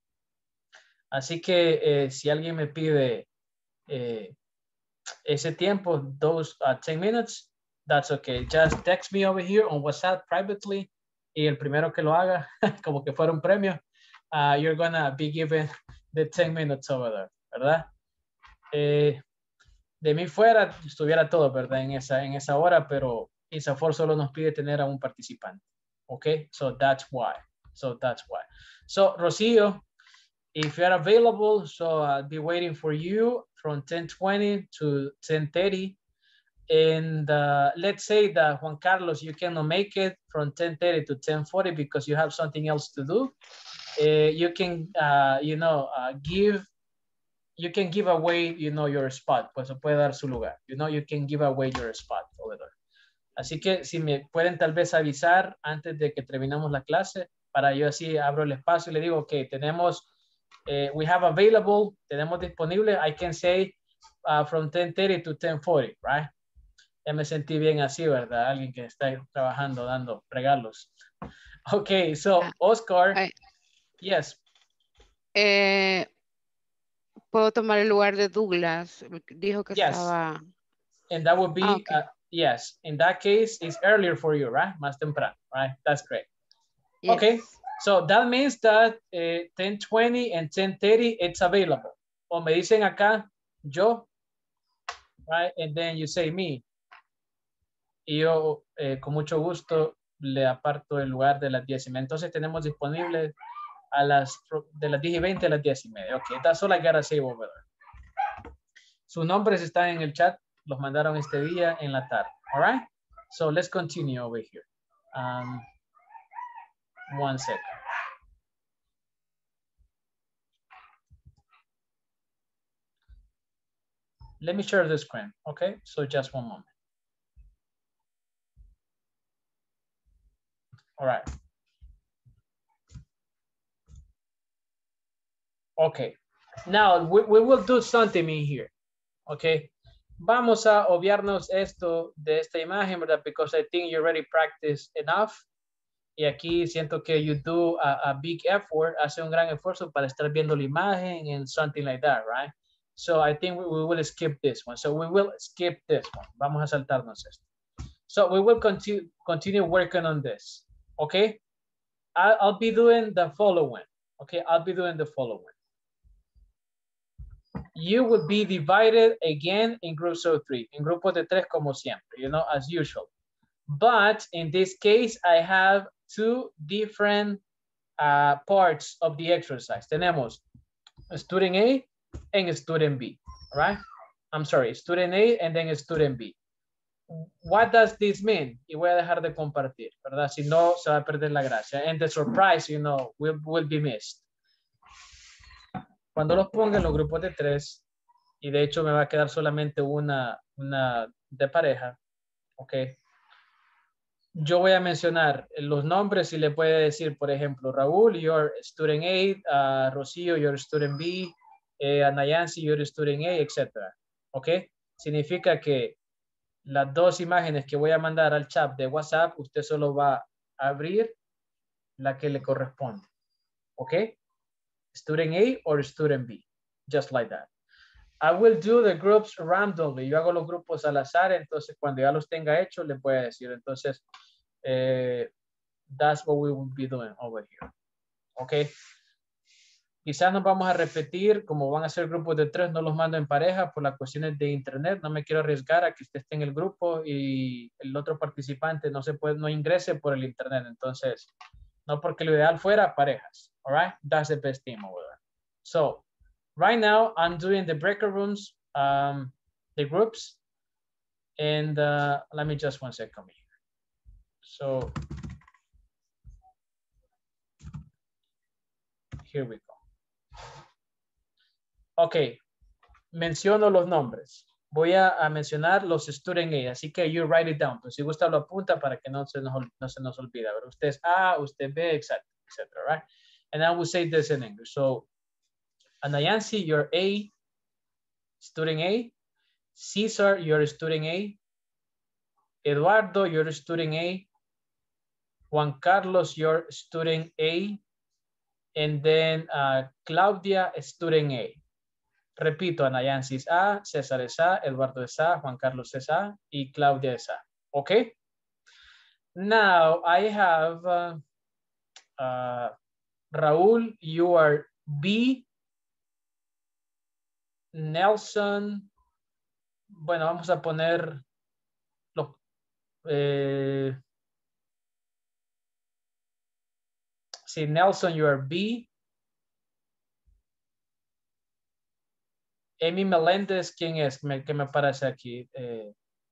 Así que eh, si alguien me pide eh, ese tiempo, those uh, ten minutes, that's okay. Just text me over here on WhatsApp privately. Y el primero que lo haga, como que fuera un premio, uh, you're gonna be given the ten minutes over there, ¿verdad? Eh, de mí fuera, estuviera todo, ¿verdad? En esa, en esa hora, pero ISAFOR solo nos pide tener a un participante. Okay, so that's why. So that's why. So, Rocio, if you're available, so I'll be waiting for you from ten twenty to ten thirty. And uh, let's say that Juan Carlos, you cannot make it from ten thirty to ten forty because you have something else to do. Uh, you can, uh, you know, uh, give, you can give away, you know, your spot. Pues se puede dar su lugar. You know, you can give away your spot over there. Así que si me pueden tal vez avisar antes de que terminamos la clase, para yo así abro el espacio y le digo, ok, tenemos, uh, we have available, tenemos disponible, I can say uh, from ten thirty to ten forty, right? Ya me sentí bien así, ¿verdad? Alguien que está trabajando, dando regalos. Ok, so, Oscar. I, yes. Eh, ¿Puedo tomar el lugar de Douglas? Dijo que yes. estaba... And that would be, ah, okay. uh, yes. In that case, it's earlier for you, right? Más temprano, right? That's great. Yes. Okay, so that means that uh, ten twenty and ten thirty, it's available. O me dicen acá, yo, right? And then you say me. Y yo eh, con mucho gusto le aparto el lugar de las diez y media. Entonces tenemos disponible a las de las diez y veinte a las diez y media. Ok, that's all I gotta say over there. Sus nombres están en el chat, los mandaron este día en la tarde. All right, so let's continue over here. Um, one second. Let me share the screen, okay? So just one moment. All right. Okay. Now we, we will do something in here. Okay. Vamos a obviarnos esto de esta imagen, ¿verdad? Because I think you already practiced enough. Y aquí siento que you do a, a big effort, hace un gran esfuerzo para estar viendo la imagen and something like that, right? So I think we, we will skip this one. So we will skip this one. Vamos a saltarnos esto. So we will continue, continue working on this. Okay, I'll, I'll be doing the following. Okay, I'll be doing the following. You will be divided again in groups of three, in grupos de tres como siempre, you know, as usual. But in this case, I have two different uh, parts of the exercise. Tenemos student A and student B, right? I'm sorry, student A and then student B. What does this mean? Y voy a dejar de compartir, ¿verdad? Si no, se va a perder la gracia. And the surprise, you know, will, will be missed. Cuando los ponga en los grupos de tres, y de hecho me va a quedar solamente una, una de pareja, ¿ok? Yo voy a mencionar los nombres y le puede decir, por ejemplo, Raúl, you're student A, uh, Rocío, you're student B, eh, Anayansi, you're student A, etcétera. ¿Ok? Significa que las dos imágenes que voy a mandar al chat de WhatsApp, usted solo va a abrir la que le corresponde. ¿Ok? Student A or student B. Just like that. I will do the groups randomly. Yo hago los grupos al azar, entonces cuando ya los tenga hechos, les voy a decir. Entonces, eh, that's what we will be doing over here. ¿Ok? Quizás nos vamos a repetir, como van a ser grupos de tres, no los mando en pareja por las cuestiones de internet. No me quiero arriesgar a que usted esté en el grupo y el otro participante no se puede, no ingrese por el internet. Entonces, no porque lo ideal fuera parejas. All right? That's the best team over there. So, right now, I'm doing the breakout rooms, um, the groups. And uh, let me just one second here. So, here we go. Ok, menciono los nombres. voy a, a mencionar los student A, así que you write it down. Pues si gusta lo apunta para que no se nos, no se nos olvida. ¿Verdad? Usted es A, usted B, etcétera, etcétera, right? And I will say this in English. So, Anayansi, you're A, student A. Cesar, you're student A. Eduardo, you're student A. Juan Carlos, you're student A. And then uh, Claudia, student A. Repito, Anayansi es A, César es A, Eduardo es A, Juan Carlos es A, y Claudia es A. Okay? Now, I have uh, uh, Raúl, you are B. Nelson, bueno, vamos a poner lo, eh, sí, Nelson, you are B. Amy Meléndez, ¿quién es? Me, ¿Qué me aparece aquí? Eh,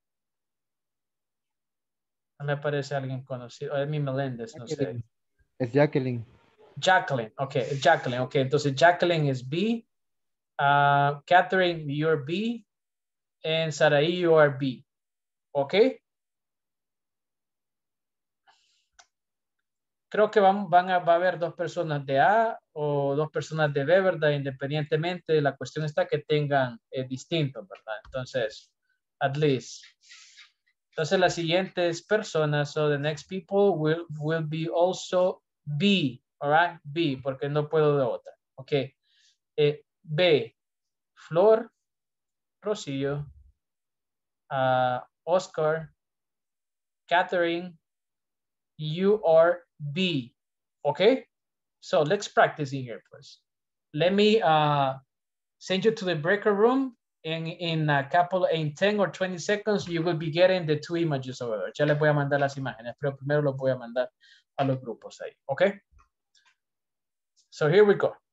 no me aparece alguien conocido. Amy Meléndez, no sé. Es Jacqueline. Jacqueline, ok, Jacqueline, ok. Entonces Jacqueline es B. Uh, Catherine, you're B. And Saraí, you are B. Ok. Creo que van, van a, va a haber dos personas de A o dos personas de B, ¿verdad? Independientemente, la cuestión está que tengan eh, distintos, ¿verdad? Entonces, at least. Entonces, las siguientes personas, so the next people will, will be also B, all right? B, porque no puedo de otra, ok. Eh, B, Flor, Rocío, uh, Oscar, Catherine, you are B, okay? So let's practice in here, please. Let me uh, send you to the breaker room. In, in a couple, in ten or twenty seconds, you will be getting the two images over there. Ya les voy a mandar las imágenes, pero primero los voy a mandar a los grupos ahí, okay? So here we go.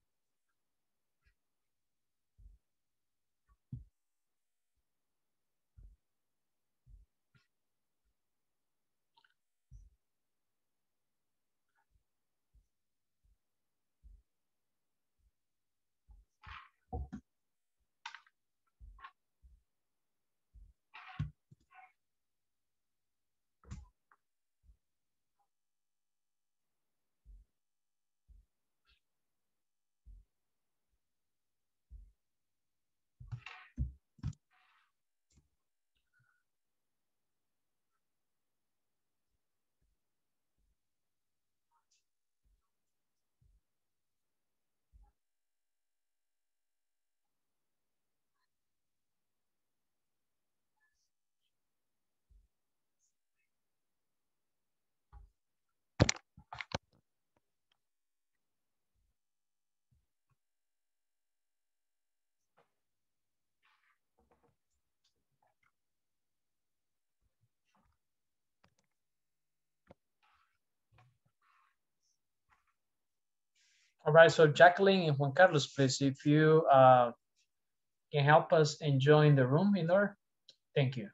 All right, so Jacqueline and Juan Carlos, please, if you uh, can help us enjoy the room in order. Thank you.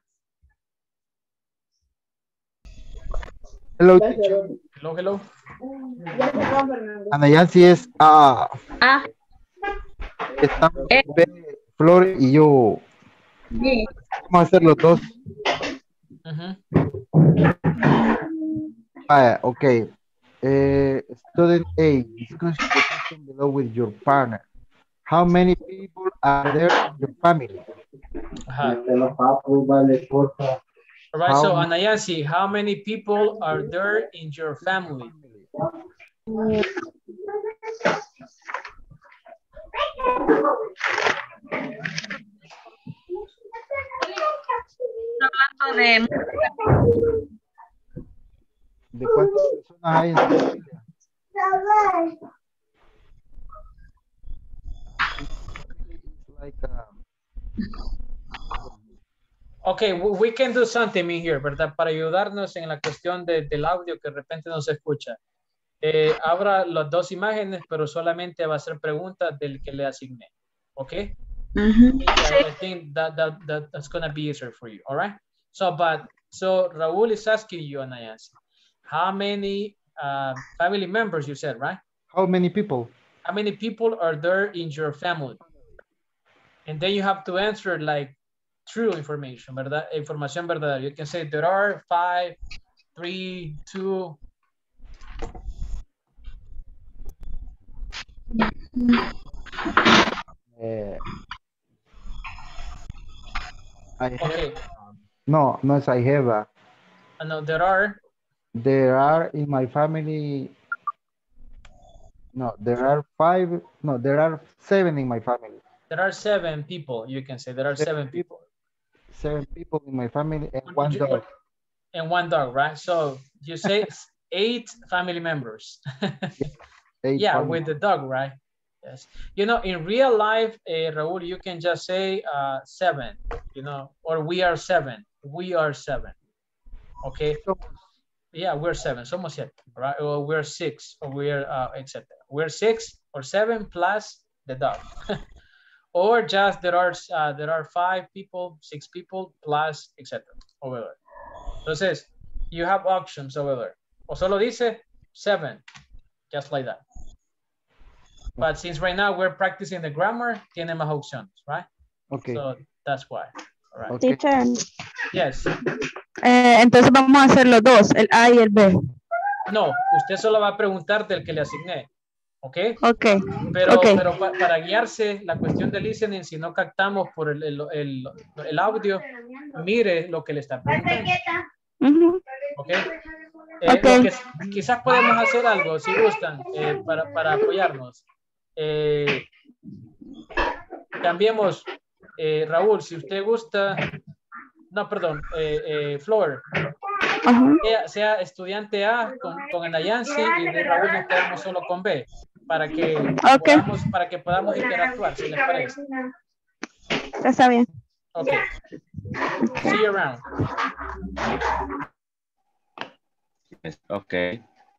Hello, teacher. Hello, hello. Anayansi es A. A. Estamos E. B, Flor y yo. B. Vamos a hacer los dos. Uh-huh. Ah, okay. Uh, student A, discuss the question below with your partner. How many people are there in your family? Uh-huh. All right, How so many- Anayansi, how many people are there in your family? Hablando de ¿De cuántas personas hay en tu familia? Like, uh, Okay, we, we can do something in here, ¿verdad? Para ayudarnos en la cuestión de, del audio que de repente no se escucha. Eh, abra las dos imágenes, pero solamente va a ser preguntas del que le asigné. ¿Ok? Ujú. I, I think that, that, that that's going to be easier for you. All right? So, but, so Raúl is asking you, Anayansi, how many uh, family members you said, right? how many people? How many people are there in your family? And then you have to answer like true information, ¿verdad? Información verdadera. You can say there are five, three, two. Eh, I have, Okay. no, no es I have. a- Uh, no, there are. There are in my family. No, there are five. No, there are seven in my family. There are seven people. You can say there are seven, Seven people. Seven people in my family and Would one you- dog. And one dog, right? So you say eight family members. Eight Yeah, family- with the dog, right? Yes. You know, in real life, uh, Raul, you can just say uh, seven, you know, or we are seven. We are seven. Okay. Yeah, we're seven. Somos siete, right? Or we're six, or we're uh, et cetera. We're six or seven plus the dog. Or just there are uh, there are five people, six people plus et cetera. Over there. Entonces, you have options over there. O solo dice seven, just like that. But since right now we're practicing the grammar, tiene más opciones, right? Okay. So that's why. All right. Okay. Teacher, Yes. eh, entonces vamos a hacer los dos, el A y el B. No, usted solo va a preguntar del que le asigné. ¿Ok? Ok. Pero, Ok. pero pa- para guiarse, la cuestión del listening, si no captamos por el, el, el, el audio, mire lo que le está preguntando. Ujú. ¿Ok? Eh, Ok. lo que quizás podemos hacer algo, si gustan, eh, para, para apoyarnos. Eh, cambiemos, eh, Raúl, si usted gusta, no, perdón, eh, eh, Flor, sea, sea estudiante A con, con Anayansi y de Raúl nos quedamos solo con B, para que, Ok. podamos, para que podamos interactuar, si les parece. Está bien. Ok. See you around. Yes, okay.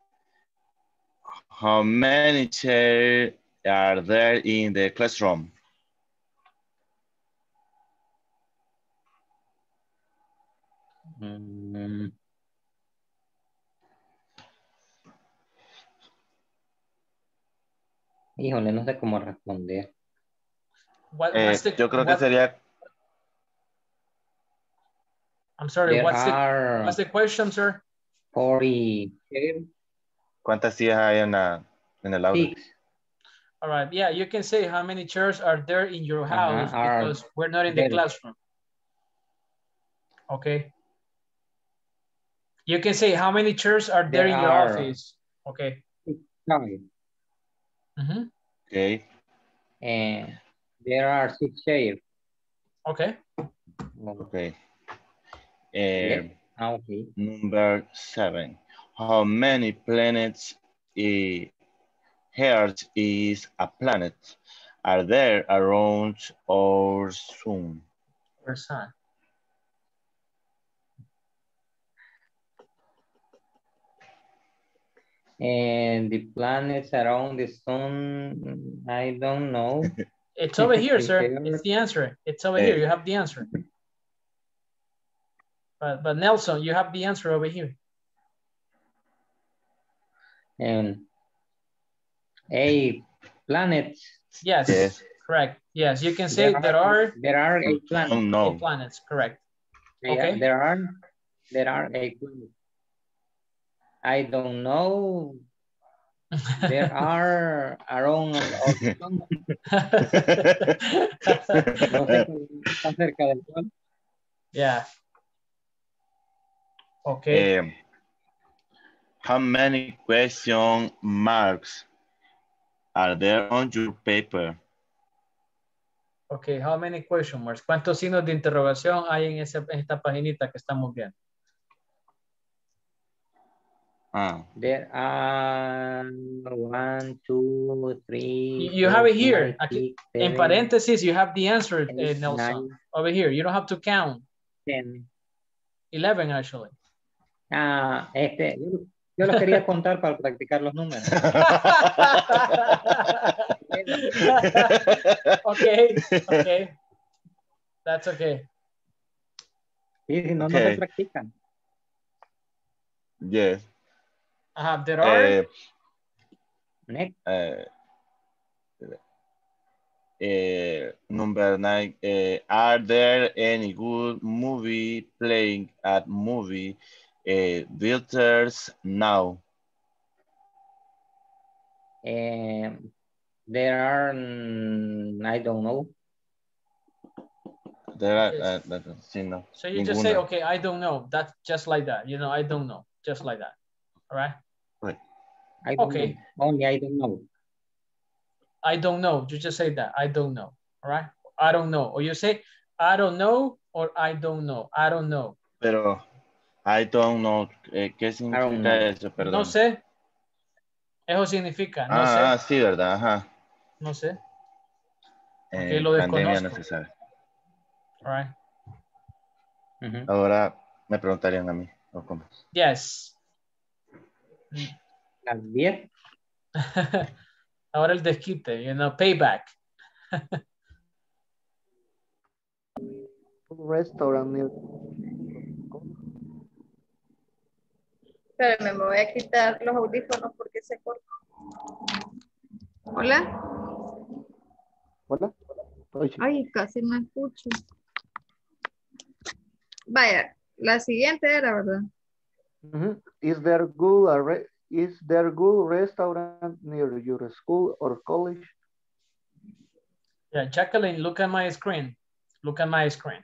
How many chairs are there in the classroom? Mm, Híjole, no sé cómo responder. What, Eh, what's the, yo creo que what- sería, I'm sorry, There what's the, are what's the question, sir? forty ¿cuántas sillas hay en, la, en el aula? six. All right, yeah, you can say how many chairs are there in your house Uh-huh, are because we're not in the there. classroom. Okay. You can say how many chairs are there, There in your are- office. Okay. Five. Mhm. Okay. And there are six chairs. Okay. Okay. Eh, Ah, okay. Number seven. How many planets is Earth is a planet? Are there around our sun? Or sun. And the planets around the sun, I don't know. It's over here, sir. There- It's the answer. It's over Eh. here. You have the answer. But, but Nelson, you have the answer over here. And eight planets. Yes, Yes. correct. Yes, you can say there are there are eight planets. Oh, no. eight planets, correct. Yeah, Okay. there are there are eight planets. I don't know. There are around our sun. No sé cuál está cerca del sol. Yeah. Okay. Eh, how many question marks are there on your paper? Okay, how many question marks? ¿Cuántos signos de interrogación hay en, esa, en esta paginita que estamos viendo? Ah, There are one, two, three. You, you have it four, here. five, Aquí, six, en seven, paréntesis, you have the answer, uh, eight, Nelson. nine, Over here. You don't have to count. ten. eleven, actually. Ah, este, yo, yo los quería contar para practicar los números. Okay, okay. That's okay. Sí, si no, no Okay. se practican. yes. Uh, there are, Eh, Next. eh, Uh, number nine, uh, are there any good movie playing at movie uh, theaters now? Um, there are, mm, I don't know. There are, Yes. uh, that, sí, no, So you just say, ninguna. okay, I don't know. That's just like that. You know, I don't know. Just like that. All right. Right. I don't Okay. know. Only I don't know. I don't know. You just say that. I don't know. All right. I don't know. Or you say, I don't know or I don't know. I don't know. Pero, I don't know, eh, ¿qué I don't know. significa eso? Perdón. No sé. Eso significa, no Ah, sé. ah, sí, ¿verdad? Ajá. No sé. Porque Eh, lo pandemia no desconozco. se sabe. All right. Ujú. Ahora me preguntarían a mí, ¿o cómo? Yes. También. Ahora el desquite, you know, payback. Restaurant near. Espérame, me voy a quitar los audífonos porque se corta. Hola. Hola. Oye. Ay, casi no escucho. Vaya, la siguiente era, ¿verdad? Mhm. Is there good a re- is there good restaurant near your school or college? Yeah, Jacqueline, look at my screen. Look at my screen.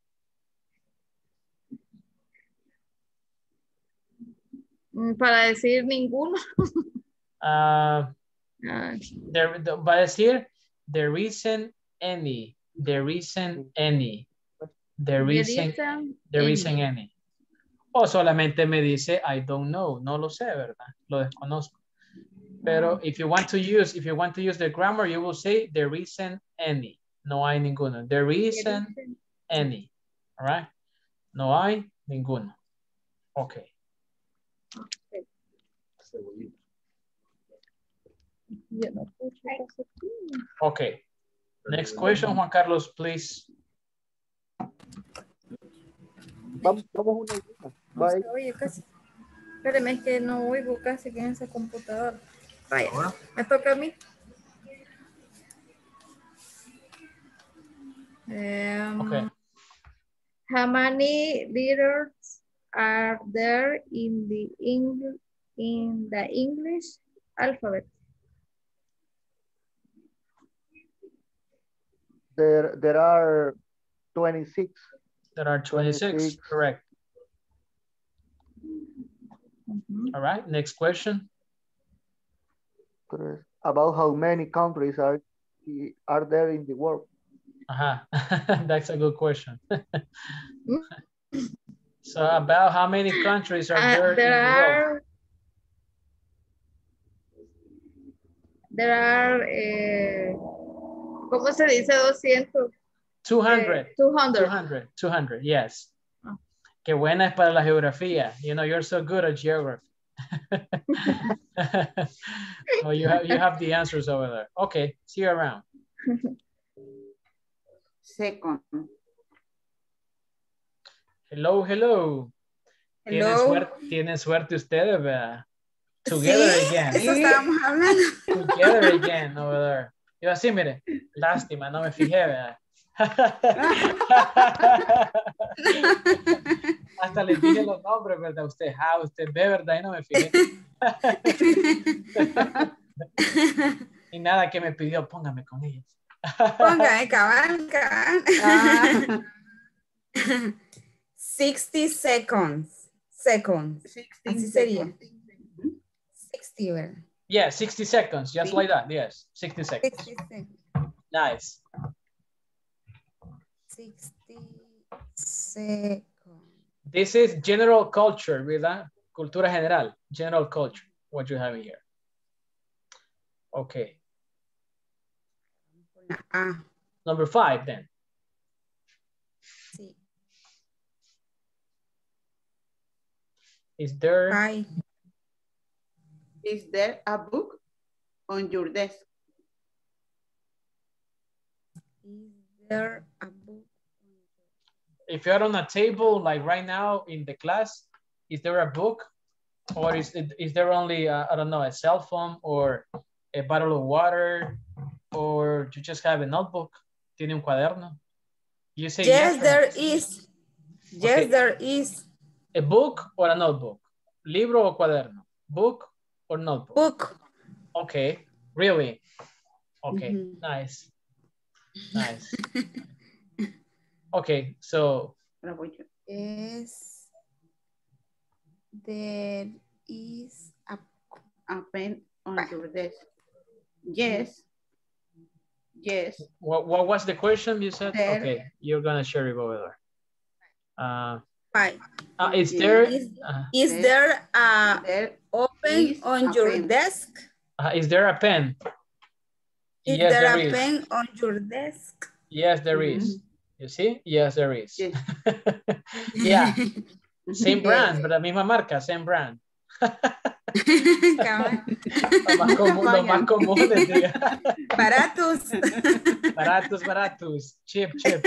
Mm, Para decir ninguno. Uh, Ah, there, the- va a decir, there isn't any. There isn't any. There there isn't, isn't there any. isn't any. O solamente me dice, I don't know. No lo sé, ¿verdad? Lo desconozco. Pero if you want to use, if you want to use the grammar, you will say, there isn't any. No hay ninguno. There isn't any. All right? No hay ninguno. Okay. Yo no escucho casi aquí. Okay. Next question, Juan Carlos, please. Vamos, vamos una y una. No Bye. se oye casi. Espérame, es que no oigo casi que en esa computadora. Vaya, me toca a mí. Um, Okay. How many letters are there in the English in the English alphabet? There, there are twenty-six. There are twenty-six, twenty-six. correct. Mhm. All right, next question. About how many countries are are there in the world? Uh-huh. That's a good question. So about how many countries are Uh, there, there in the world? are there are eh, ¿cómo se dice doscientos? two hundred. Eh, two hundred. two hundred. two hundred, yes. Oh. Qué buena es para la geografía. You know, you're so good at geography. Oh, you have, you have the answers over there. Okay, see you around. Second. Hello, hello. Tienen Hello. suerte, tienen suerte ustedes, ¿verdad? Together Sí, again. eso estábamos hablando. Together again over there. Yo así, mire, lástima, no me fijé, ¿verdad? Hasta les dije los nombres, ¿verdad? Usted, ah, usted ve, ¿verdad? Y no me fijé. Y nada que me pidió, póngame con ellos. Póngame, cabal, cabal. Ah, sixty seconds. Seconds. sixteen Así sería. seconds. sixty, ¿verdad? Yeah, sixty seconds, just Sí. like that. Yes, sixty seconds. sixty seconds. Nice. sixty seconds. This is general culture, ¿verdad? Cultura general, general culture, what you have here. Okay. Ah, Number five then. sí. Is there, Hi. Is there a book on your desk? Is there a book? if you're on a table, like right now in the class, is there a book? Or is, it, is there only, uh, I don't know, a cell phone or a bottle of water or or you just have a notebook? ¿Tiene un cuaderno? You say Yes, yes. there is. Yes, Okay. there is. A book or a notebook? ¿Libro o cuaderno? Book or notebook? Book. Okay, really? Okay, Mm-hmm. nice. Nice. Okay, so. Yes. There is a, a pen on your desk. Yes. Yes. What, what was the question you said? There. Okay, you're gonna share it over there. Uh, Five. uh, is there, Is, uh, is there a there open on your pen. desk? uh, is there a pen? Is Yes, there, there a is. pen on your desk? Yes, there Mm-hmm. is. You see? Yes, there is. Yes. Yeah, same brand, but la misma marca, same brand. lo más común, lo más común es, diga. Baratos. Baratos, baratos. Cheap, cheap.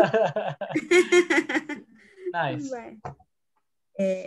Nice. Uh,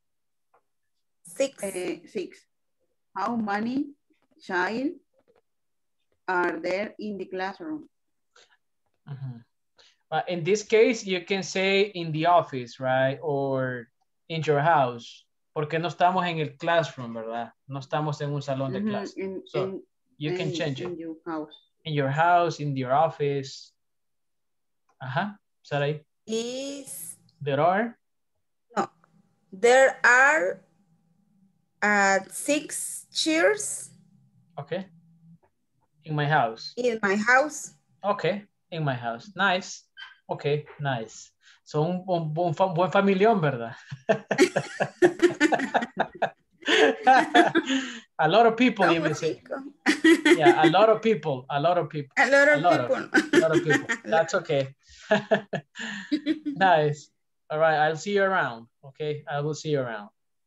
six. Uh, six. How many child are there in the classroom? Mm-hmm. But in this case, you can say in the office, right? Or in your house. Porque no estamos en el classroom, ¿verdad? No estamos en un salón de Mm-hmm. clase. In, So in, you in, can change in it. your house. In your house, in your office. Ajá. Sarai. Is There are? no. There are uh, six chairs. Okay. In my house. In my house. Okay. In my house. Nice. Okay. Nice. So un, un, un, un buen familión, ¿verdad? A lot of people, you may say. Yeah, a lot of people. A lot of people. A lot of a lot people. Of, a lot of people. That's okay. Nice. All right. I'll see you around. Okay. I will see you around.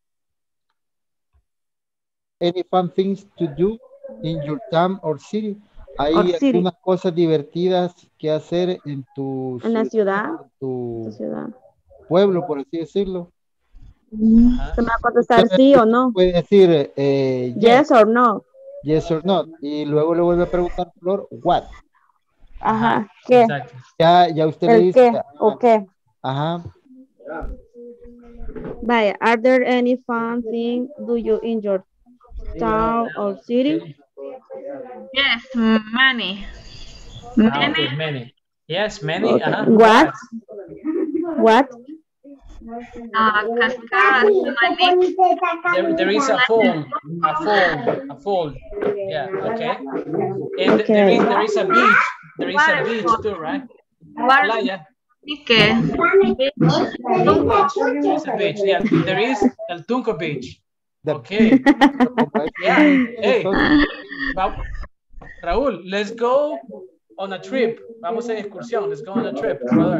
Any fun things to do in your town or city? Hay Or city. algunas cosas divertidas que hacer en tu, En la ciudad. en tu Tu ciudad. pueblo, por así decirlo. Se me va a contestar sí o no. Puede decir eh, Yes or no. Yes or not. Y luego le vuelve a preguntar Flor, what? Ajá. ¿Qué? Exacto. Ya, ya usted le ¿El dice. qué? ¿O qué? Ajá. Vaya. Are there any fun things do you in your town or city? Yes, many. Ah, Many. okay, many. Yes, many. Okay. Uh-huh. What? What? Uh, cascadas, manic. There, there is a fall, a fall, a fall. Yeah, okay. And Okay. there is there is a beach. There is a beach too, right? Water. Playa. ¿Qué? There is a beach. Yeah, there is El Tunco Beach. Okay. Yeah. Hey, va- Raúl, let's go on a trip. Vamos en excursión. Let's go on a trip, brother.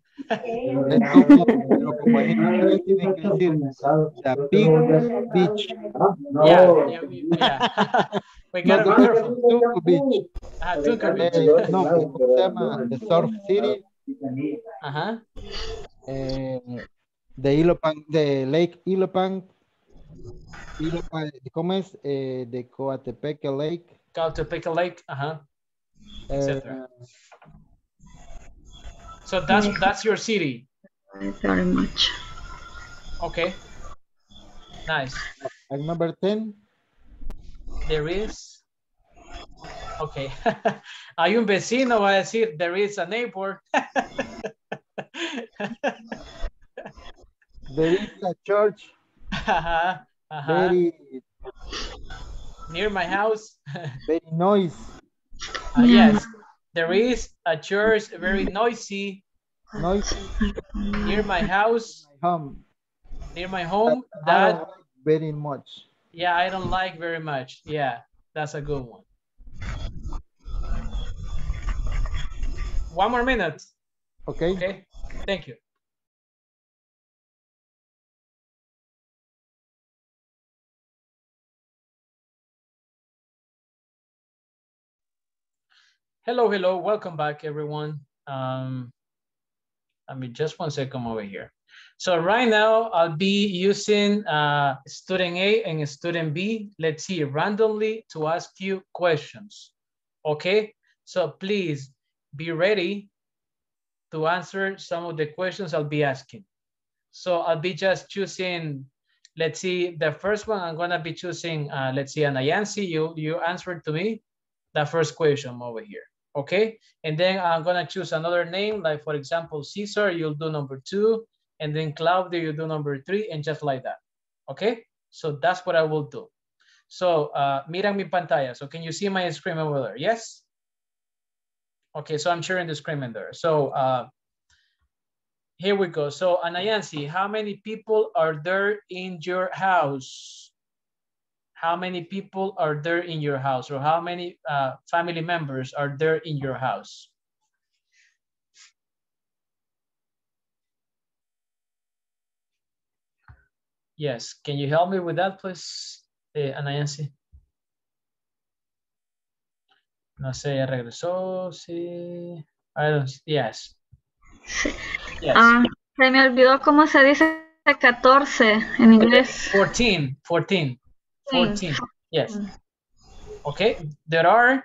Pero como ahí ustedes tienen que decir the big beach. Yeah, you- you- yeah. We gotta No, be no, careful. Tunco Beach. Ajá, Tunco Beach. Eh, no, ¿cómo se llama? The Surf City. Ajá. Eh, de Ilopan, de Lake Ilopan. Ilopan, ¿cómo es? Eh, de Coatepeque Lake. Coatepeque Lake. Ajá. Eh, Etcétera. So that's that's your city. Very much. Okay. Nice. and number ten. There is. Okay. Hay un vecino, va a decir, there is a neighbor. There is a church Ajá, ajá. very, Near my house. very noisy. Uh, yes, there is a church very noisy Noisy. near my house, Home. near my home. I That, don't like very much. yeah, I don't like very much. Yeah, that's a good one. One more minute. Okay. Okay, thank you. Hello, hello, welcome back, everyone. Um, I mean, just one second over here. So right now, I'll be using uh, student A and student B, let's see, randomly to ask you questions, okay? So please be ready to answer some of the questions I'll be asking. So I'll be just choosing, let's see, the first one I'm gonna be choosing, uh, let's see, Anayansi, you, you answered to me the first question over here, okay? And then I'm gonna choose another name, like for example, Cesar, you'll do number two, and then Claudia, you do number three, and just like that, okay? So that's what I will do. So, uh, mira mi pantalla, so can you see my screen over there, yes? Okay, so I'm sharing the screen in there. So, uh, here we go. So, Anayansi, how many people are there in your house? How many people are there in your house? Or how many uh, family members are there in your house? Yes, can you help me with that, please, eh, Anayansi? No sé, ya regresó, sí. I don't, yes. Yes. Ah, se me olvidó cómo se dice catorce en inglés. fourteen, fourteen, fourteen, yes. Okay, there are?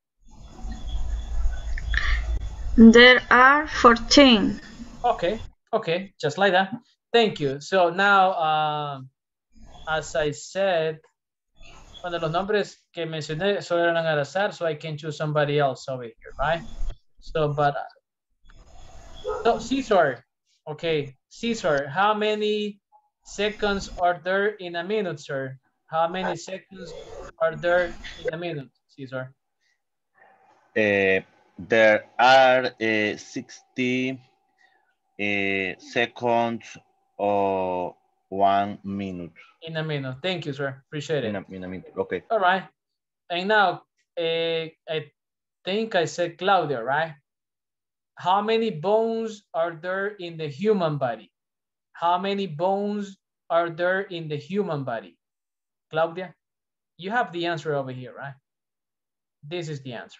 There are fourteen. Okay, okay, just like that. Thank you. So now, uh, as I said, bueno, los nombres que mencioné solo eran al azar, so I can choose somebody else over here, right? So, but, so Cesar, okay, Cesar, how many seconds are there in a minute, sir? How many seconds are there in a minute, Cesar? Uh, there are uh, sixty uh, seconds or one minute. In a minute. Thank you, sir. Appreciate it. In a, in a minute. Okay. All right. And now, uh, I think I said Claudia, right? How many bones are there in the human body? How many bones are there in the human body? Claudia, you have the answer over here, right? This is the answer.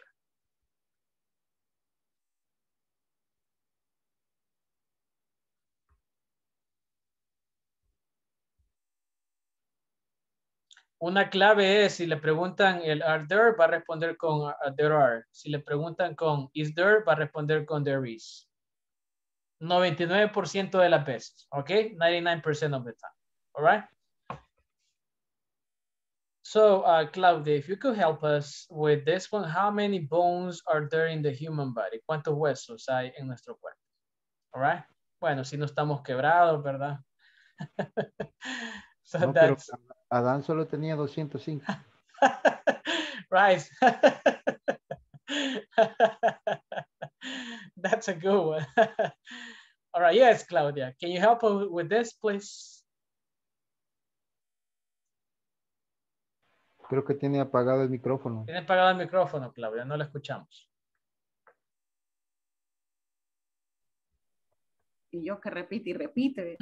Una clave es, si le preguntan el are there, va a responder con uh, there are. Si le preguntan con is there, va a responder con there is. noventa y nueve por ciento de las veces, okay? ninety-nine percent of the time, all right? So, uh, Claudia, if you could help us with this one, how many bones are there in the human body? ¿Cuántos huesos hay en nuestro cuerpo? All right? Bueno, si no estamos quebrados, ¿verdad? So no, that's... pero Adán solo tenía doscientos cinco. Right. That's a good one. All right, yes, Claudia. Can you help us with this, please? Creo que tiene apagado el micrófono. Tiene apagado el micrófono, Claudia, no la escuchamos. Y yo que repite y repite.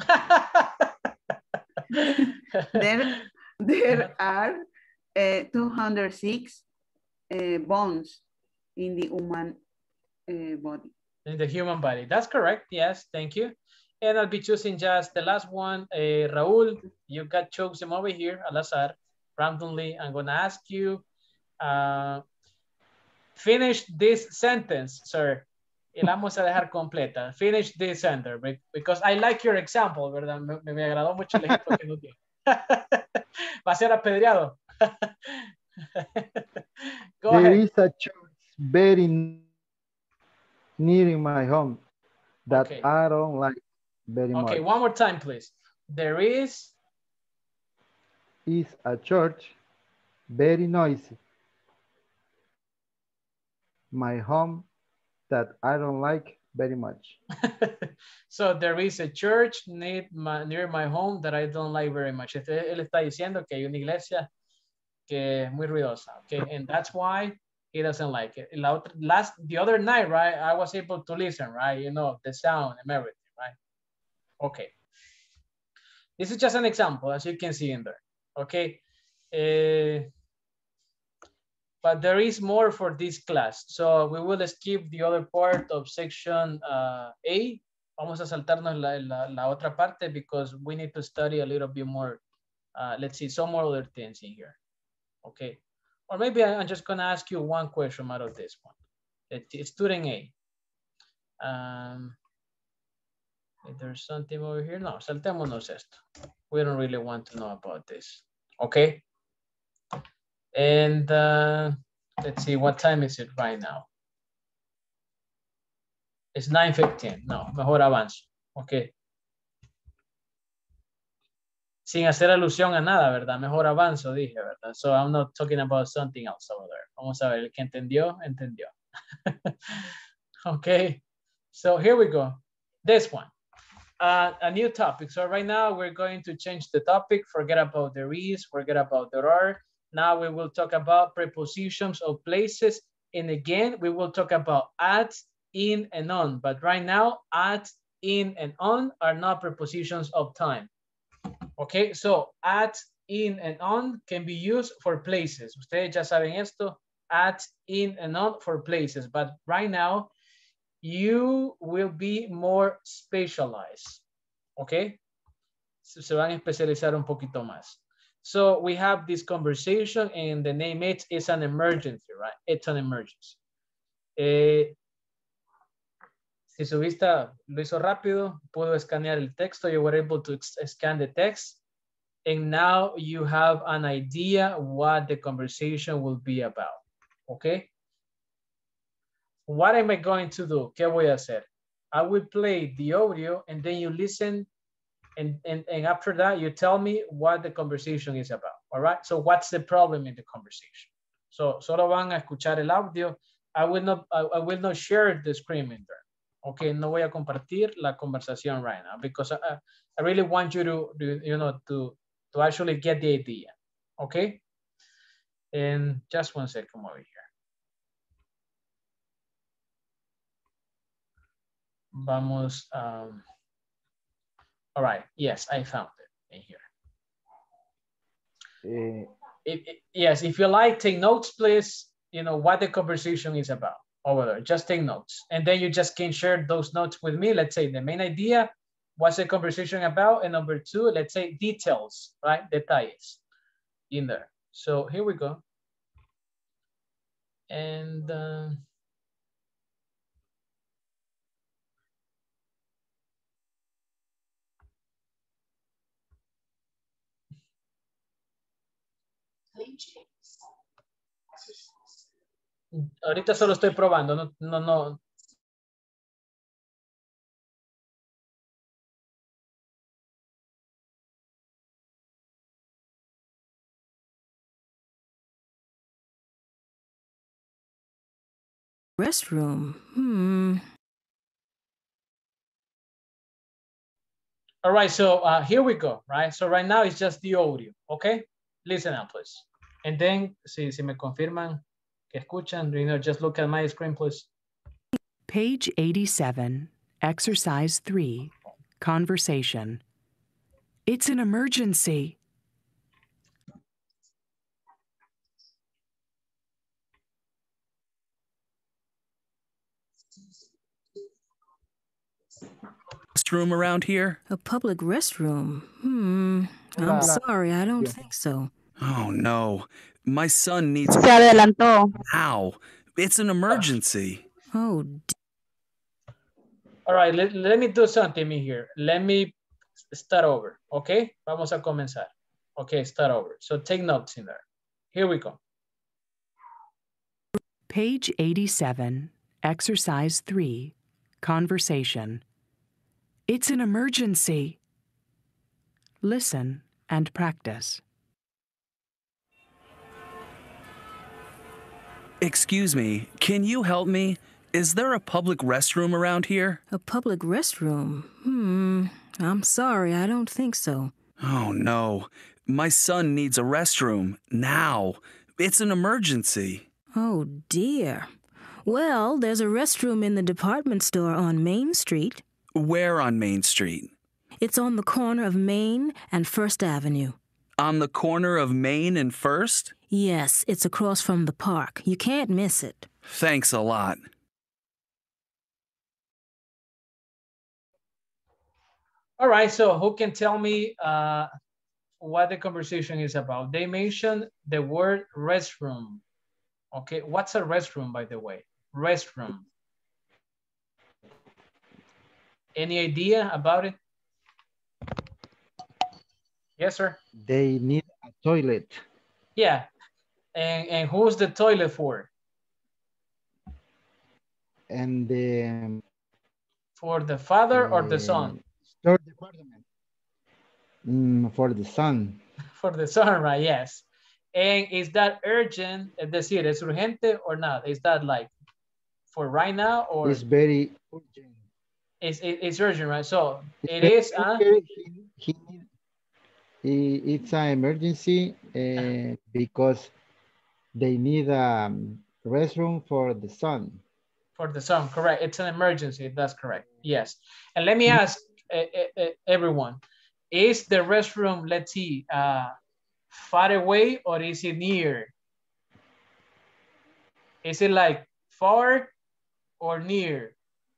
there, there are uh, two hundred six uh, bones in the human uh, body. In the human body. That's correct. Yes, thank you. And I'll be choosing just the last one. Uh, Raul, you got chosen over here, al azar, randomly. I'm going to ask you, uh, finish this sentence, sir. Y la vamos a dejar completa. Finish this sentence, because I like your example, ¿verdad? Me, me agradó mucho el ejemplo que nos dio. Va a ser apedreado. Go There ahead. is a church very near my home that Okay. I don't like very much. Okay, one more time, please. There is... is a church very noisy. My home that I don't like very much. So there is a church near my, near my home that I don't like very much. Él está diciendo que hay una iglesia que es muy ruidosa, okay? And that's why he doesn't like it. La otra, last, the other night, right, I was able to listen, right? You know, the sound and everything, right? Okay. This is just an example, as you can see in there, okay? Uh, but there is more for this class. So we will skip the other part of section uh, A. Vamos a saltarnos la, la, la otra parte because we need to study a little bit more. Uh, let's see, some more other things in here. Okay. Or maybe I'm just gonna ask you one question out of this one. Student A. Um, if there's something over here, no, saltémonos esto. We don't really want to know about this. Okay. And uh, let's see, what time is it right now? It's nine fifteen. No, mejor avanzo. Ok. Sin hacer alusión a nada, ¿verdad? Mejor avanzo, dije, ¿verdad? So I'm not talking about something else over there. Vamos a ver, el que entendió, entendió. Okay. So here we go. This one. Uh, a new topic. So right now we're going to change the topic. Forget about there is, forget about there are. Now we will talk about prepositions of places. And again, we will talk about at, in, and on. But right now, at, in, and on are not prepositions of time. Okay, so at, in, and on can be used for places. Ustedes ya saben esto. At, in, and on for places. But right now, you will be more specialized. Okay? Se van a especializar un poquito más. So we have this conversation and the name it is an emergency, right? It's an emergency. Eh, si su vista lo hizo rápido, puedo escanear el texto. You were able to scan the text. And now you have an idea what the conversation will be about. Okay? What am I going to do? ¿Qué voy a hacer? I will play the audio and then you listen and, and, and after that you tell me what the conversation is about. All right? So what's the problem in the conversation? So solo van a escuchar el audio. I will not, I, I will not share the screen in there. Okay, no voy a compartir la conversación right now because I, I really want you to, to, you know, to, to actually get the idea. Okay? And just one second over here. Vamos, um, all right, yes, I found it in here. Uh, it, it, yes, if you like, take notes, please, you know, what the conversation is about over there, just take notes. And then you just can share those notes with me. Let's say the main idea, what's the conversation about? And number two, let's say details, right? Detalles in there. So here we go. And, uh, ahorita solo estoy probando, no, no, no. Restroom, hmm. All right, so uh, here we go, right? So right now it's just the audio, okay? Listen up, please. And then, si, si me confirman que escuchan, you know, just look at my screen, please. Page eighty-seven, exercise three, conversation. It's an emergency. Restroom around here? A public restroom? Hmm. I'm sorry, I don't think so. Oh, no. My son needs... Se adelantó. Ow. It's an emergency. Oh. All right, let, let me do something in here. Let me start over, okay? Vamos a comenzar. Okay, start over. So take notes in there. Here we go. Page eighty-seven, exercise three, conversation. It's an emergency. Listen and practice. Excuse me, can you help me? Is there a public restroom around here? A public restroom? Hmm. I'm sorry, I don't think so. Oh, no. My son needs a restroom. Now. It's an emergency. Oh, dear. Well, there's a restroom in the department store on Main Street. Where on Main Street? It's on the corner of Main and First Avenue. On the corner of Main and First? Yes, it's across from the park. You can't miss it. Thanks a lot. All right, so who can tell me uh, what the conversation is about? They mentioned the word restroom. Okay, what's a restroom, by the way? restroom? Any idea about it? Yes, sir. They need a toilet. Yeah. And, and who's the toilet for? And the For the father or the uh, son? store department. Mm, for the son. For the son, right? Yes. And is that urgent? Es decir, ¿es urgente or not? Is that like for right now or? It's very urgent. It's, it, it's urgent, right? So It's it very is, uh, urgent. He, he, it's an emergency uh, because they need a restroom for the son. for the son, correct. It's an emergency, that's correct. Yes. And let me ask uh, uh, everyone, is the restroom, let's see, uh, far away or is it near? Is it like far or near?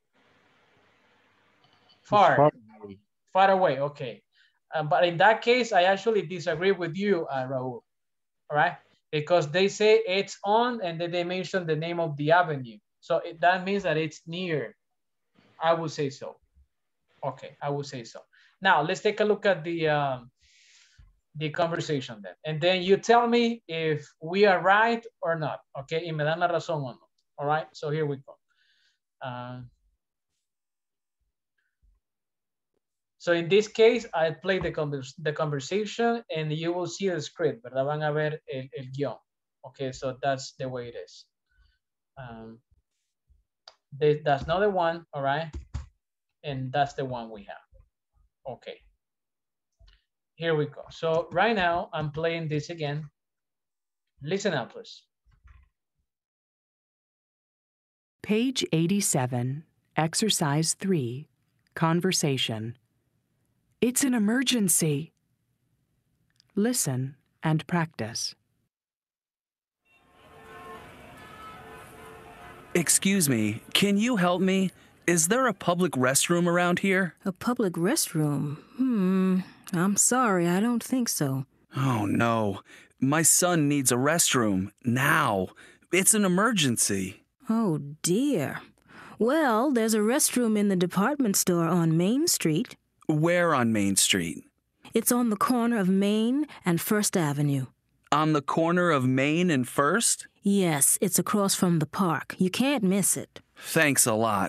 Far. Far away. Far away, okay. Uh, but in that case, I actually disagree with you, uh, Raul, all right? Because they say it's on and then they mention the name of the avenue. So it, that means that it's near. I would say so. Okay, I would say so. Now, let's take a look at the, um, the conversation then. And then you tell me if we are right or not. Okay, y me dan la razón o no. All right, so here we go. Uh, so in this case, I play the, convers the conversation and you will see the script, ¿verdad? Van a ver el, el guión. Okay, so that's the way it is. Um, they, that's not the one, all right? And that's the one we have. Okay. Here we go. So right now I'm playing this again. Listen up, please. Page eighty-seven, exercise three, conversation. It's an emergency. Listen and practice. Excuse me, can you help me? Is there a public restroom around here? A public restroom? Hmm, I'm sorry, I don't think so. Oh no, my son needs a restroom, now. It's an emergency. Oh dear. Well, there's a restroom in the department store on Main Street. Where on Main Street? It's on the corner of Main and First Avenue. On the corner of Main and First? Yes, it's across from the park. You can't miss it. Thanks a lot.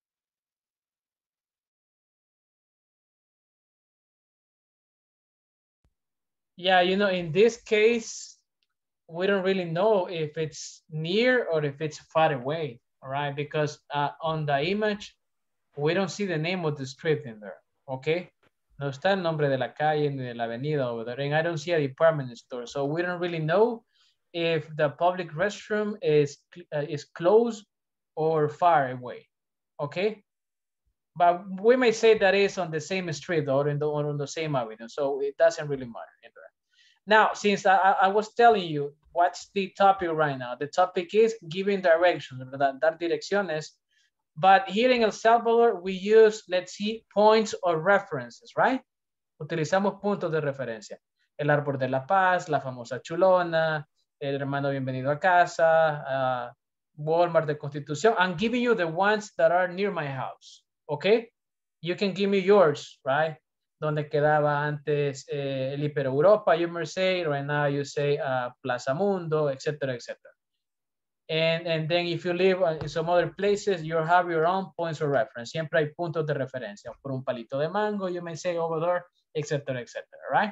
Yeah, you know, in this case, we don't really know if it's near or if it's far away, all right? Because uh, on the image, we don't see the name of the street in there, okay? No está el nombre de la calle ni de la avenida over there, and I don't see a department store, so we don't really know if the public restroom is, uh, is close or far away, okay? But we may say that it's on the same street or, in the, or on the same avenue, so it doesn't really matter. Now, since I, I was telling you, what's the topic right now? The topic is giving directions, ¿verdad? Dar direcciones. But here in El Salvador, we use, let's see, points or references, right? Utilizamos puntos de referencia. El Árbol de la Paz, la famosa Chulona, el hermano bienvenido a casa, uh, Walmart de Constitución. I'm giving you the ones that are near my house, okay? You can give me yours, right? Donde quedaba antes eh, el Hiper Europa, you may say, right now you say uh, Plaza Mundo, et cetera, et cetera. And, and then if you live in some other places, you have your own points of reference. Siempre hay puntos de referencia. Por un palito de mango, you may say over there, et cetera, et cetera, right?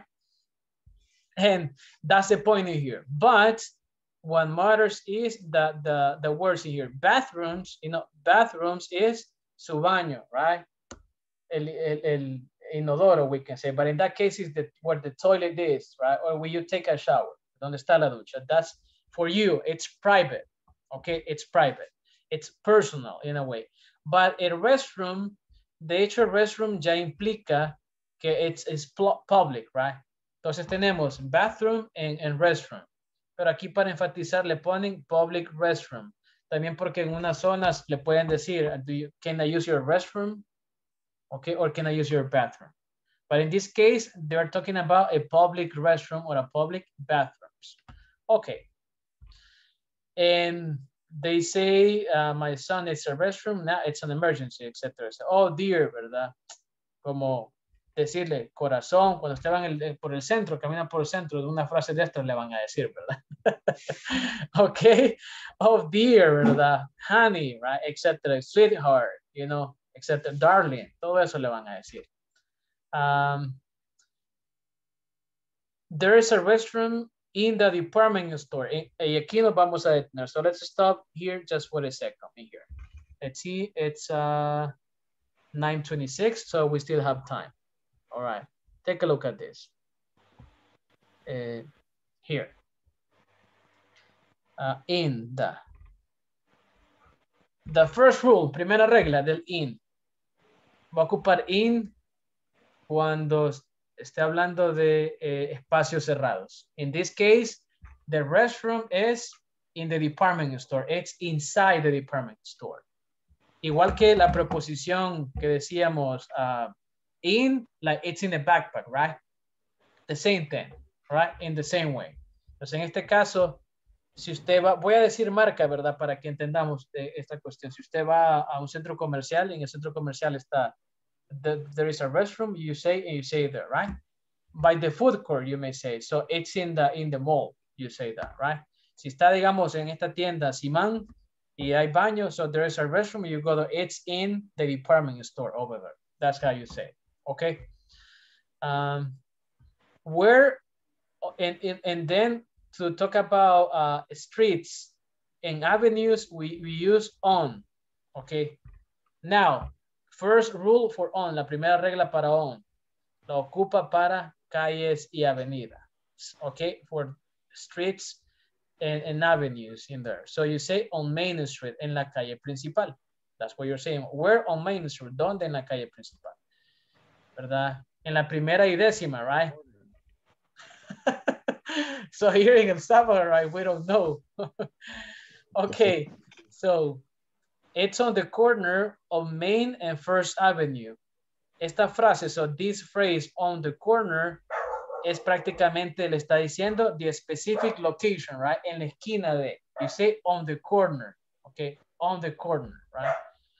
And that's the point in here. But what matters is that the, the words in here. Bathrooms, you know, bathrooms is su baño, right? El, el, el inodoro, we can say, but in that case is the, where the toilet is, right? Or when you take a shower, donde está la ducha. That's for you, it's private, okay? It's private, it's personal in a way. But a restroom, de hecho, restroom ya implica que it's, it's public, right? Entonces tenemos bathroom and, and restroom. Pero aquí para enfatizar le ponen public restroom. También porque en unas zonas le pueden decir, do you, can I use your restroom? Okay, or can I use your bathroom? But in this case, they're talking about a public restroom or a public bathrooms. Okay. And they say, uh, my son needs a restroom, now it's an emergency, etcétera. Oh dear, ¿verdad? Como decirle corazón, cuando usted va en el, por el centro, camina por el centro, de una frase de estas le van a decir, ¿verdad? Ok. Oh dear, ¿verdad? Honey, right? Etcétera. Sweetheart, you know, etcétera. Darling, todo eso le van a decir. Um, there is a restroom in the department store. Y, y aquí nos vamos a detener. So let's stop here just for a second in here. Let's see, it's uh, nine twenty-six, so we still have time. All right, take a look at this. Uh, here. Uh, in the. The first rule, primera regla del in. Va a ocupar in cuando esté hablando de eh, espacios cerrados. In this case, the restroom is in the department store. It's inside the department store. Igual que la preposición que decíamos uh, in, like it's in the backpack, right? The same thing, right? In the same way. Entonces, en este caso, si usted va, voy a decir marca, ¿verdad? Para que entendamos de esta cuestión. Si usted va a un centro comercial, y en el centro comercial está The, there is a restroom, you say, and you say there, right? By the food court, you may say. So it's in the in the mall, you say that, right? Si está, digamos, en esta tienda Simán y hay baño, so there is a restroom, you go there, it's in the department store over there. That's how you say it, okay? Um, where, and, and, and then to talk about uh, streets and avenues, we, we use on, okay? Now, first rule for on, la primera regla para on, la ocupa para calles y avenidas, okay, for streets and, and avenues in there. So you say on Main Street, en la calle principal. That's what you're saying. Where on Main Street? ¿Dónde en la calle principal? ¿Verdad? En la primera y décima, right? So here in El Salvador, right, we don't know. Okay, so it's on the corner of Main and First Avenue. Esta frase, so this phrase on the corner, es prácticamente le está diciendo the specific location, right? En la esquina de, you say on the corner, okay? On the corner, right?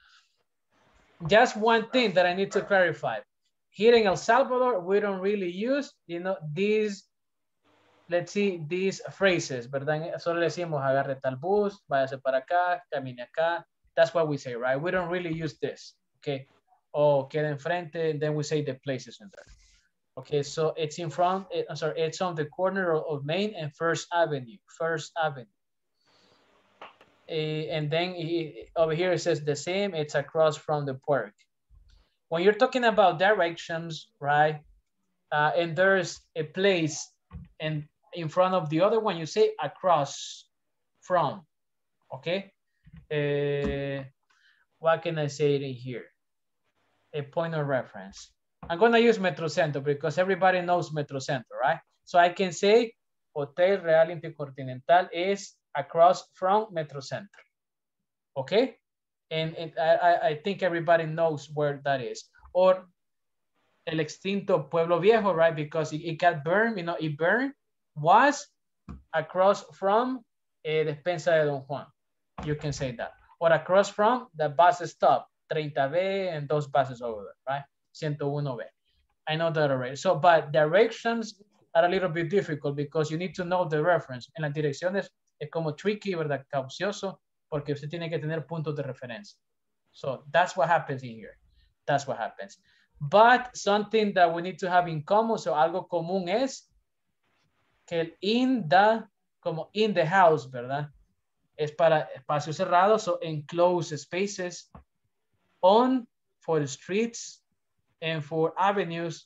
Just one thing that I need to clarify. Here in El Salvador, we don't really use, you know, these, let's see, these phrases, ¿verdad? Solo le decimos agarre tal bus, váyase para acá, camine acá. That's what we say, right? We don't really use this, okay? Oh, queda enfrente, and then we say the places in there. Okay, so it's in front, it, I'm sorry, it's on the corner of, of Main and First Avenue, First Avenue. Uh, and then he, over here it says the same, it's across from the park. When you're talking about directions, right? Uh, and there's a place and in front of the other one, you say across from, okay? Uh, what can I say in here? A point of reference. I'm gonna use Metrocentro because everybody knows Metrocentro, right? So I can say Hotel Real Intercontinental is across from Metrocentro, okay? And, and I, I think everybody knows where that is. Or El Extinto Pueblo Viejo, right? Because it, it got burned, you know, it burned, was across from a Despensa de Don Juan. You can say that. Or across from the bus stop, thirty B and those buses over there, right? one oh one B. I know that already. So, but directions are a little bit difficult because you need to know the reference. En las direcciones es como tricky, ¿verdad? Caucioso, porque usted tiene que tener puntos de referencia. So that's what happens in here. That's what happens. But something that we need to have in common, so algo común es que in the, como in the house, ¿verdad? Es para espacios cerrados, so enclosed spaces, on for the streets and for avenues,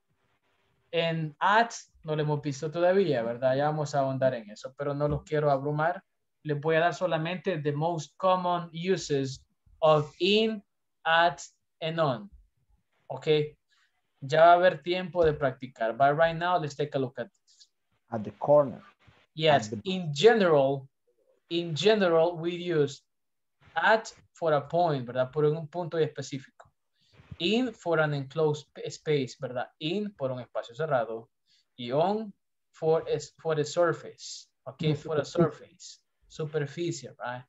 and at, no lo hemos visto todavía, ¿verdad? Ya vamos a ahondar en eso, pero no los quiero abrumar. Les voy a dar solamente the most common uses of in, at, and on. Okay? Ya va a haber tiempo de practicar, but right now, let's take a look at this. At the corner. Yes, the... in general, in general, we use at for a point, ¿verdad? Por un punto específico. In for an enclosed space, ¿verdad? In por un espacio cerrado. Y on for, for the surface. Okay, for a surface. Superficie, right?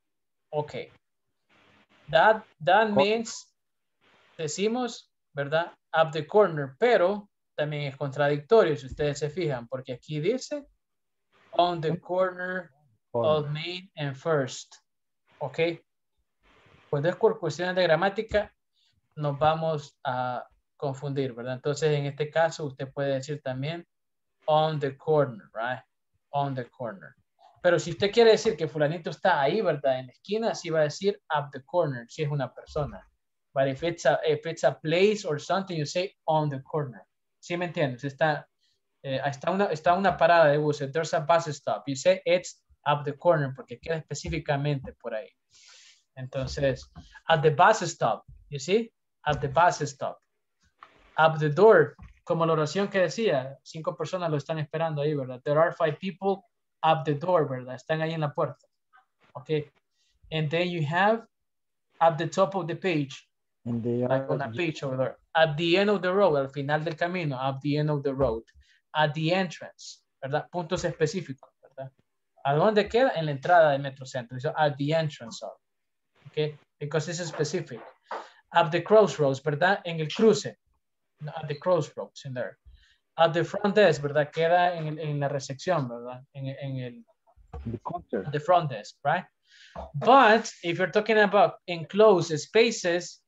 Ok. That, that means, decimos, ¿verdad? At the corner, pero también es contradictorio si ustedes se fijan, porque aquí dice on the corner of Main and First. Ok. Pues por cuestiones de gramática nos vamos a confundir, ¿verdad? Entonces, en este caso, usted puede decir también on the corner, right? On the corner. Pero si usted quiere decir que fulanito está ahí, ¿verdad? En la esquina, sí va a decir at the corner, si es una persona. But if it's a, if it's a place or something, you say on the corner. ¿Sí me entiendes? Está, eh, está, una, está una parada de buses. There's a bus stop. You say it's at the corner porque queda específicamente por ahí. Entonces, at the bus stop, you see? At the bus stop. At the door, como la oración que decía, cinco personas lo están esperando ahí, ¿verdad? There are five people at the door, ¿verdad? Están ahí en la puerta. Okay. And then you have at the top of the page, And they like are, on a page over there. At the end of the road, al final del camino, at the end of the road. At the entrance, ¿verdad? Puntos específicos, ¿verdad? ¿A dónde queda? En la entrada del Metrocentro. So at the entrance of. Okay, because this is specific. At the crossroads, ¿verdad? En el cruce. At the crossroads, in there. At the front desk, ¿verdad? Queda en, en la recepción, ¿verdad? En, en el the concert. The front desk, right? But if you're talking about enclosed spaces,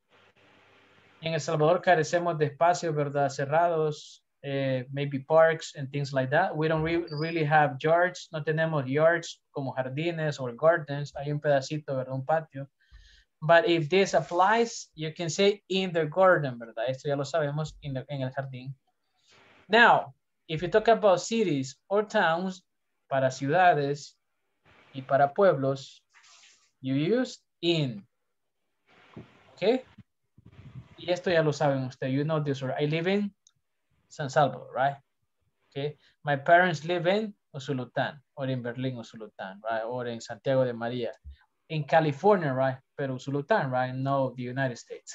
en El Salvador carecemos de espacios, ¿verdad? Cerrados, eh, maybe parks and things like that. We don't re really have yards. No tenemos yards como jardines or gardens. Hay un pedacito, ¿verdad? Un patio. But if this applies, you can say in the garden, ¿verdad? Esto ya lo sabemos, in the, en el jardín. Now, if you talk about cities or towns, para ciudades y para pueblos, you use in. Okay? Y esto ya lo saben ustedes. You know this, right? I live in San Salvador, right? Okay. My parents live in Usulután, or in Berlin, Usulután, right? Or in Santiago de María. In California, right? Pero Usulután, right? No, the United States.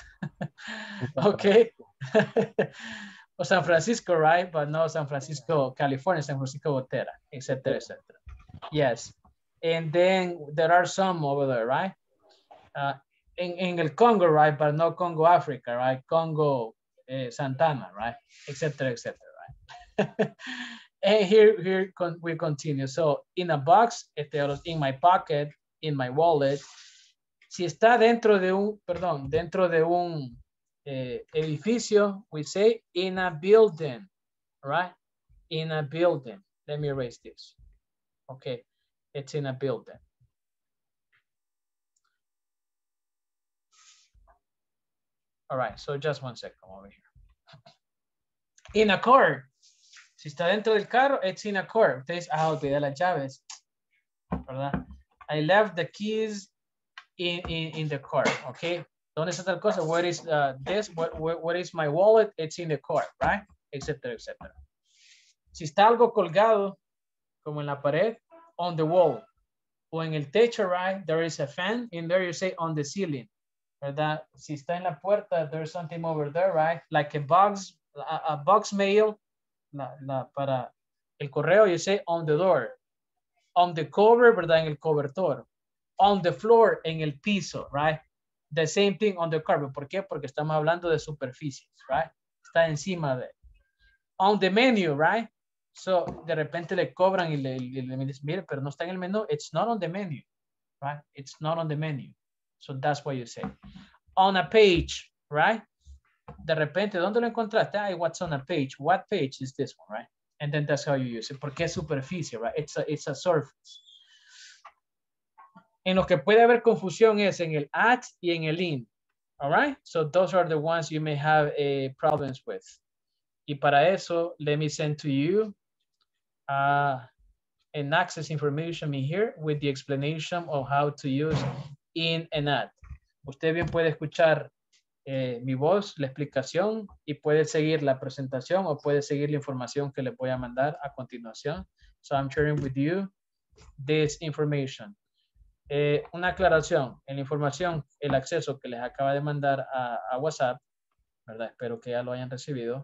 Okay. O San Francisco, right? But no San Francisco, California, San Francisco Gotera, et cetera, et cetera. Yes. And then there are some over there, right? Uh, in, in el Congo, right? But no Congo, Africa, right? Congo, eh, Santana, right? Et cetera, et cetera, right? And here, here con we continue. So in a box, in my pocket, in my wallet, si está dentro de un, perdón, dentro de un eh, edificio, we say in a building, right? In a building. Let me erase this. Okay, it's in a building. All right, so just one second over here. In a car. Si está dentro del carro, it's in a car. Ustedes, ah, olvidé las llaves, ¿verdad? I left the keys in, in, in the car, okay? ¿Dónde está tal cosa? Where is uh, this? What, where, where is my wallet? It's in the car, right? Etcétera, etcétera. Si está algo colgado, como en la pared, on the wall. O en el techo, right? There is a fan. In there you say on the ceiling, ¿verdad? Si está en la puerta, there's something over there, right? Like a box, a, a box mail. La, la, para el correo, you say on the door. On the cover, ¿verdad? En el cobertor. On the floor, en el piso, right? The same thing on the carpet. ¿Por qué? Porque estamos hablando de superficies, right? Está encima de. On the menu, right? So, de repente le cobran y le, y le dicen, mire, pero no está en el menú. It's not on the menu, right? It's not on the menu. So, that's what you say. On a page, right? De repente, ¿dónde lo encontraste? Ah, what's on a page? What page is this one, right? And then that's how you use it. Porque es superficie, right? It's a, it's a surface. En lo que puede haber confusión es en el at y en el in. All right? So those are the ones you may have uh, problems with. Y para eso, let me send to you uh, an access information in here with the explanation of how to use in and at. Usted bien puede escuchar Eh, mi voz, la explicación y puede seguir la presentación o puede seguir la información que les voy a mandar a continuación. So I'm sharing with you this information. Eh, una aclaración, en la información, el acceso que les acaba de mandar a, a WhatsApp, ¿verdad? Espero que ya lo hayan recibido.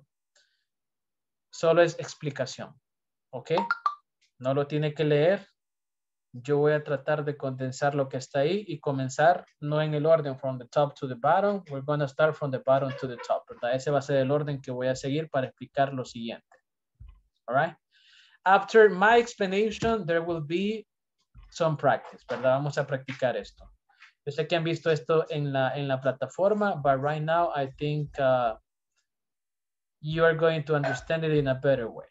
Solo es explicación, ¿ok? No lo tiene que leer, yo voy a tratar de condensar lo que está ahí y comenzar no en el orden from the top to the bottom. We're going to start from the bottom to the top, ¿verdad? Ese va a ser el orden que voy a seguir para explicar lo siguiente. All right. After my explanation, there will be some practice, ¿verdad? Vamos a practicar esto. Yo sé que han visto esto en la, en la plataforma, but right now I think uh, you are going to understand it in a better way.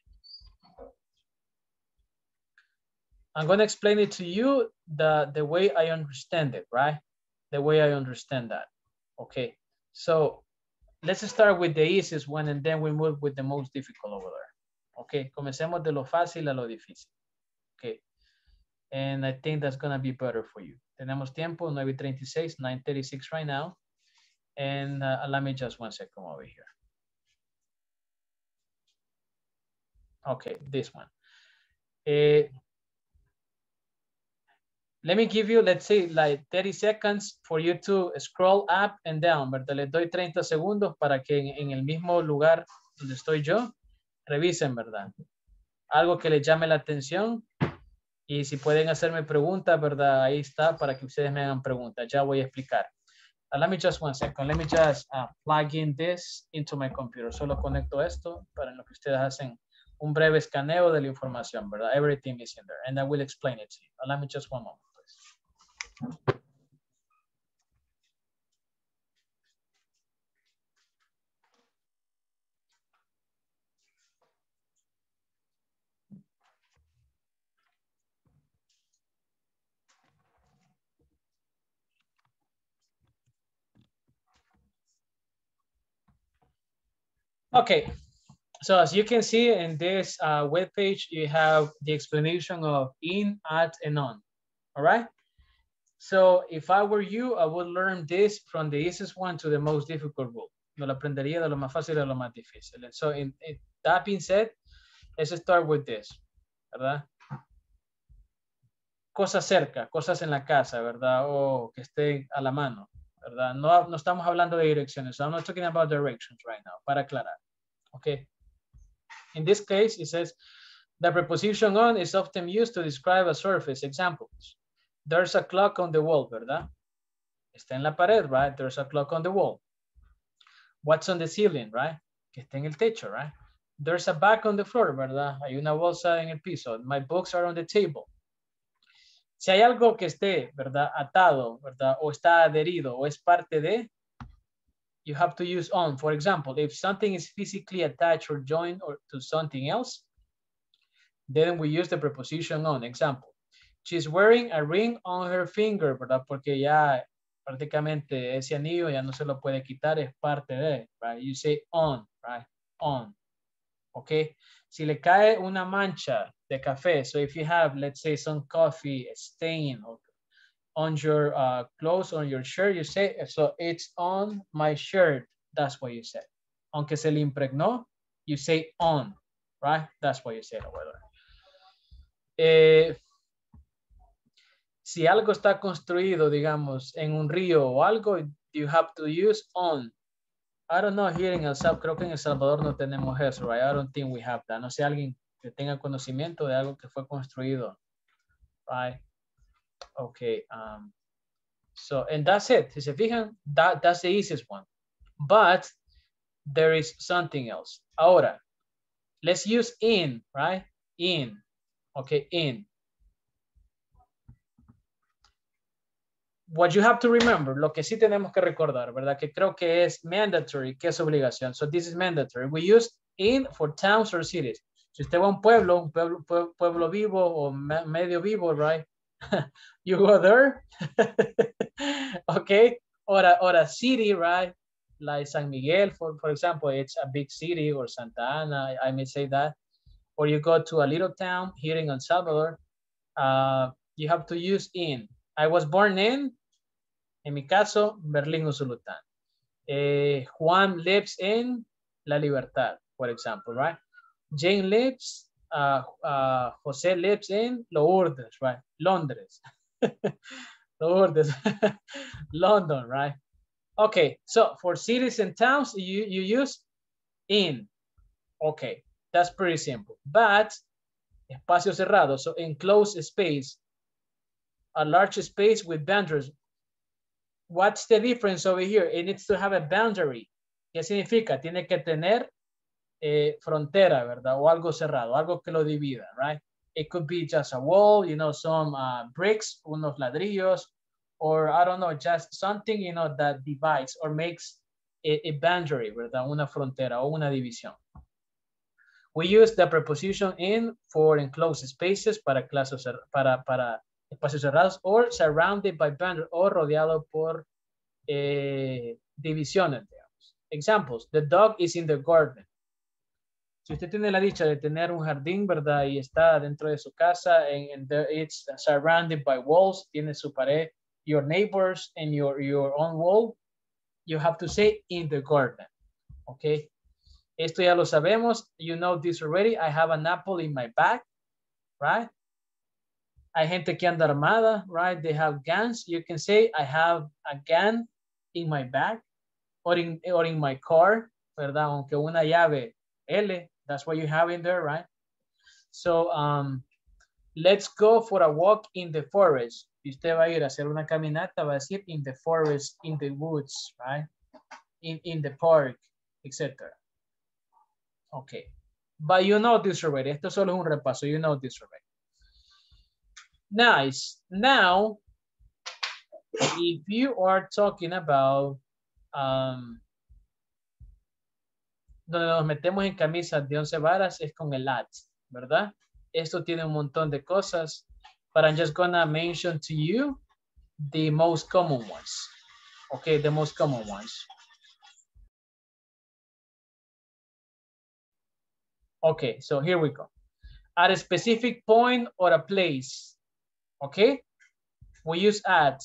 I'm going to explain it to you the, the way I understand it, right? The way I understand that. Okay, so let's start with the easiest one and then we move with the most difficult over there. Okay, comencemos de lo fácil a lo difícil. Okay, and I think that's going to be better for you. Tenemos tiempo, nueve treinta y seis, nine thirty-six right now. And uh, allow me just one second over here. Okay, this one. Uh, Let me give you, let's say, like thirty seconds for you to scroll up and down, ¿verdad? Les doy treinta segundos para que en, en el mismo lugar donde estoy yo, revisen, ¿verdad? Algo que les llame la atención y si pueden hacerme preguntas, ¿verdad? Ahí está para que ustedes me hagan preguntas. Ya voy a explicar. Uh, let me just one second. Let me just uh, plug in this into my computer. Solo conecto esto para lo que ustedes hacen un breve escaneo de la información, ¿verdad? Everything is in there and I will explain it to you. Uh, let me just one moment. Okay, so as you can see in this uh, web page, you have the explanation of in, at, and on. All right. So if I were you, I would learn this from the easiest one to the most difficult rule. Me lo aprendería de lo más fácil a lo más difícil. And so in, in that being said, let's start with this, ¿verdad? Cosas cerca, cosas en la casa, ¿verdad? O que estén a la mano, ¿verdad? No, no estamos hablando de direcciones. So I'm not talking about directions right now, para aclarar. Okay. In this case, it says, the preposition on is often used to describe a surface. Examples. There's a clock on the wall, ¿verdad? Está en la pared, right? There's a clock on the wall. What's on the ceiling, right? Que está en el techo, right? There's a bag on the floor, ¿verdad? Hay una bolsa en el piso. My books are on the table. Si hay algo que esté, ¿verdad? Atado, ¿verdad? O está adherido o es parte de, you have to use on. For example, if something is physically attached or joined or to something else, then we use the preposition on. Example. She's wearing a ring on her finger, ¿verdad? Porque ya prácticamente ese anillo ya no se lo puede quitar, es parte de, right? You say on, right? On, okay? Si le cae una mancha de café, so if you have, let's say, some coffee stain on your uh, clothes, on your shirt, you say, so it's on my shirt, that's what you say. Aunque se le impregnó, you say on, right? That's what you say over there. Eh, Si algo está construido, digamos, en un río o algo, you have to use on. I don't know, here in El Salvador, creo que en El Salvador no tenemos eso, right? I don't think we have that. No sé, alguien que tenga conocimiento de algo que fue construido, right? Okay, um, so, and that's it. Si se fijan, that, that's the easiest one. But there is something else. Ahora, let's use in, right? In, okay, in. What you have to remember, lo que sí tenemos que recordar, ¿verdad? Que creo que es mandatory, que es obligación. So this is mandatory. We use in for towns or cities. Si usted va a un pueblo, un pueblo, pueblo, pueblo vivo o me, medio vivo, right? You go there. Okay. Or a, or a city, right? Like San Miguel, for, for example, it's a big city, or Santa Ana, I may say that. Or you go to a little town here in El Salvador, uh, you have to use in. I was born in, en mi caso, Berlín, Usulután. Eh, Juan lives in La Libertad, for example, right? Jane lives, uh, uh, Jose lives in Lourdes, right? Londres. Lourdes. London, right? Okay, so for cities and towns, you, you use in. Okay, that's pretty simple. But, espacio cerrado, so enclosed space, a large space with boundaries. What's the difference over here? It needs to have a boundary. ¿Qué significa? Tiene que tener eh, frontera, ¿verdad? O algo cerrado, algo que lo divida, right? It could be just a wall, you know, some uh, bricks, unos ladrillos, or I don't know, just something, you know, that divides or makes a, a boundary, ¿verdad? Una frontera o una división. We use the preposition in for enclosed spaces para, clases, para, para espacios cerrados, or surrounded by boundaries, o rodeado por eh, divisiones, digamos. Examples, the dog is in the garden. Si usted tiene la dicha de tener un jardín, ¿verdad? Y está dentro de su casa, and, and there, it's surrounded by walls, tiene su pared, your neighbors and your, your own wall, you have to say in the garden, okay? Esto ya lo sabemos. You know this already. I have an apple in my bag, right? Hay gente que anda armada, right? They have guns. You can say, I have a gun in my bag or in, or in my car, ¿verdad? Aunque una llave L, that's what you have in there, right? So, um, let's go for a walk in the forest. Si usted va a ir a hacer una caminata, va a decir in the forest, in the woods, right? In, in the park, et cetera. Okay, but you know this already. Esto solo es un repaso. You know this already. Nice. Now, if you are talking about um, donde nos metemos en camisas de once varas es con el at, ¿verdad? Esto tiene un montón de cosas, but I'm just gonna mention to you the most common ones. Okay, the most common ones. Okay, so here we go. At a specific point or a place, okay? We use at.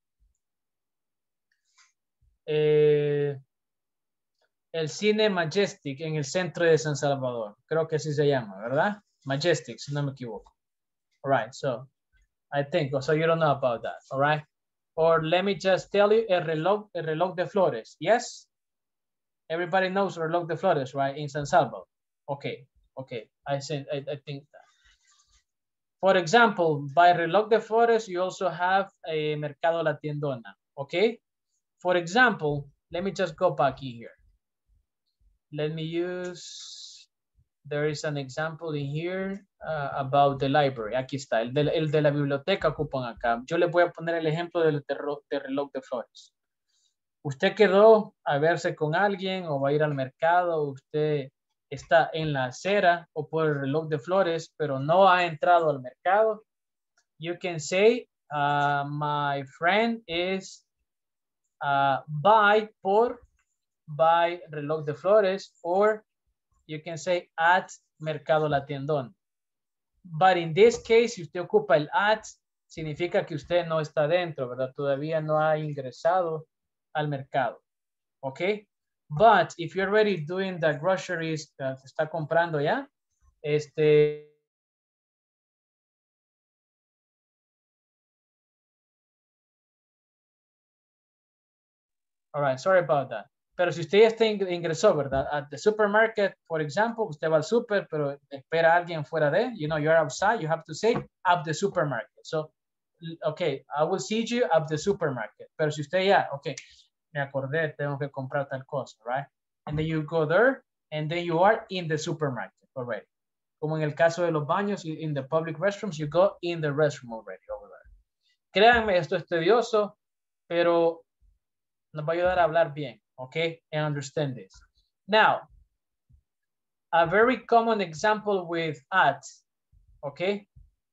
Eh, el cine Majestic en el centro de San Salvador. Creo que así se llama, ¿verdad? Majestic, si no me equivoco. All right, so I think, so you don't know about that, all right? Or let me just tell you, el reloj, el reloj de Flores, yes? Everybody knows reloj de Flores, right? In San Salvador. Okay, okay, I, said, I, I think that. For example, by Reloj de Flores, you also have a Mercado La Tiendona, okay? For example, let me just go back in here. Let me use, there is an example in here uh, about the library. Aquí está, el de, el de la biblioteca ocupan acá. Yo les voy a poner el ejemplo del de, de Reloj de Flores. Usted quedó a verse con alguien o va a ir al mercado, usted está en la acera o por el Reloj de Flores, pero no ha entrado al mercado. You can say, uh, my friend is uh, by por by Reloj de Flores, or you can say at Mercado La Tiendón. But in this case, si usted ocupa el at, significa que usted no está dentro, ¿verdad? Todavía no ha ingresado al mercado, ¿ok? But if you're already doing the groceries, uh, se está comprando ya, este... All right, sorry about that. Pero si usted ya está ingresó, ¿verdad? At the supermarket, for example, usted va al super, pero espera a alguien fuera de, you know, you're outside, you have to say, at the supermarket. So, okay, I will see you at the supermarket. Pero si usted ya, okay, me acordé, tengo que comprar tal cosa, right? And then you go there, and then you are in the supermarket already. Como en el caso de los baños, in the public restrooms, you go in the restroom already over there. Créanme, esto es tedioso, pero nos va a ayudar a hablar bien, okay? And understand this. Now, a very common example with at, okay?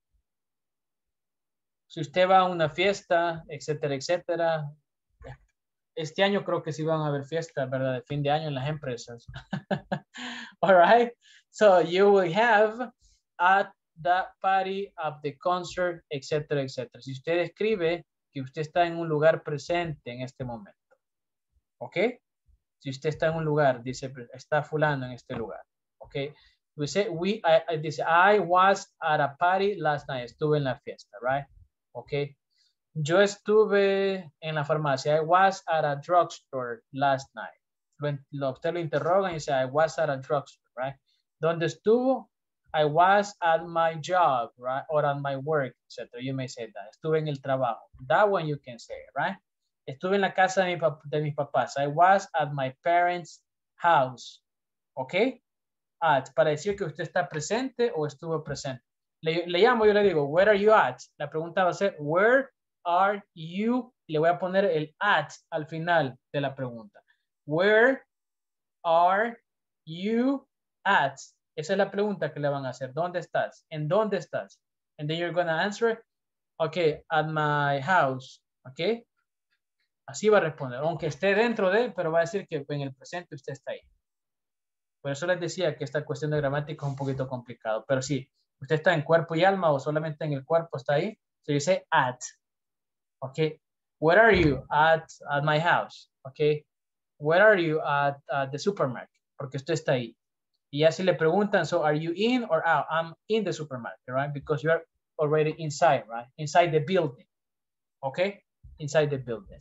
Si usted va a una fiesta, etcétera, etcétera, este año creo que sí van a haber fiestas, ¿verdad? De fin de año en las empresas. All right. So you will have at the party, at the concert, etcétera, etcétera. Si usted escribe que usted está en un lugar presente en este momento. ¿Ok? Si usted está en un lugar, dice, está fulano en este lugar. ¿Ok? We say, we, I, I, dice, I was at a party last night. Estuve en la fiesta, right? ¿Ok? Yo estuve en la farmacia. I was at a drugstore last night. Lo, lo, usted lo interroga y dice, I was at a drugstore, right? ¿Dónde estuvo? I was at my job, right? Or at my work, et cetera. You may say that. Estuve en el trabajo. That one you can say, right? Estuve en la casa de, mi pap de mis papás. I was at my parents' house. ¿Ok? At, para decir que usted está presente o estuvo presente. Le, le llamo, yo le digo, where are you at? La pregunta va a ser, where are you? Le voy a poner el at al final de la pregunta. Where are you at? Esa es la pregunta que le van a hacer. ¿Dónde estás? ¿En dónde estás? And then you're going to answer, okay, at my house. Okay. Así va a responder. Aunque esté dentro de, pero va a decir que en el presente usted está ahí. Por eso les decía que esta cuestión de gramática es un poquito complicado. Pero sí, usted está en cuerpo y alma o solamente en el cuerpo está ahí. Se dice at. Okay. Where are you? At, at my house. Okay. Where are you? At, at the supermarket. Porque usted está ahí. Y así le preguntan, so are you in or out? I'm in the supermarket, right? Because you're already inside, right? Inside the building. Okay? Inside the building.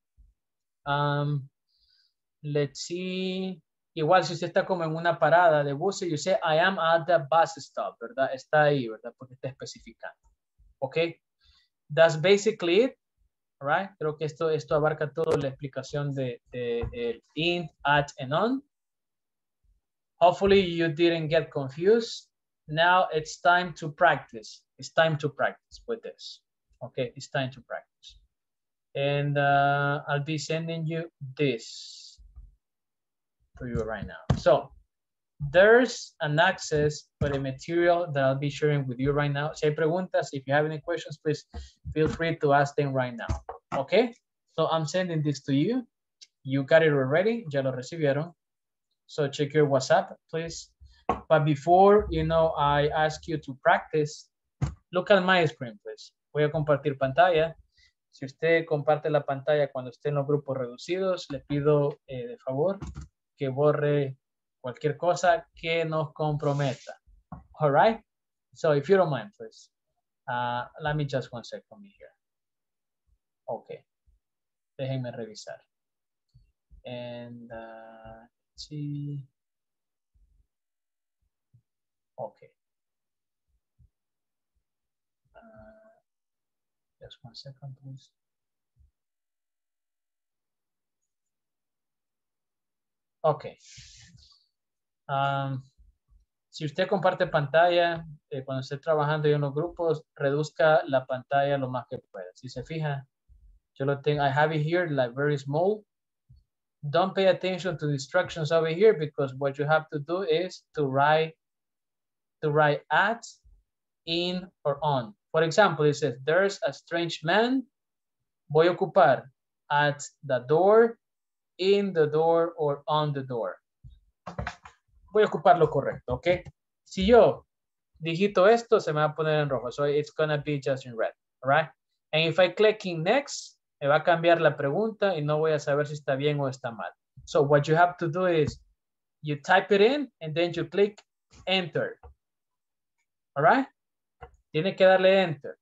Um, let's see. Igual si usted está como en una parada de buses, you say, I am at the bus stop, ¿verdad? Está ahí, ¿verdad? Porque está especificando. Okay? That's basically it, right? Creo que esto, esto abarca toda la explicación de, de, de in, at, and on. Hopefully you didn't get confused. Now it's time to practice. It's time to practice with this. Okay, it's time to practice. And uh, I'll be sending you this for you right now. So there's an access for the material that I'll be sharing with you right now. Si hay preguntas, if you have any questions, please feel free to ask them right now. Okay, so I'm sending this to you. You got it already. Ya lo recibieron. So check your WhatsApp, please. But before, you know, I ask you to practice, look at my screen, please. Voy a compartir pantalla. Si usted comparte la pantalla cuando esté en los grupos reducidos, le pido eh, de favor que borre cualquier cosa que nos comprometa. All right? So if you don't mind, please. Uh, let me just one second here. Okay. Déjenme revisar. And... Uh, see. Okay. Uh, just one second, please. Okay. Um, si usted comparte pantalla, eh, cuando esté trabajando en los grupos, reduzca la pantalla lo más que pueda. Si se fija, yo lo tengo, I have it here, like very small. Don't pay attention to the instructions over here because what you have to do is to write to write at, in, or on. For example, it says, there's a strange man. Voy a ocupar at the door, in the door, or on the door. Voy a ocupar lo correcto, ¿ok? Si yo digito esto, se me va a poner en rojo. So it's gonna be just in red, all right? And if I click in next, me va a cambiar la pregunta y no voy a saber si está bien o está mal. So what you have to do is you type it in and then you click enter. All right? Tiene que darle enter.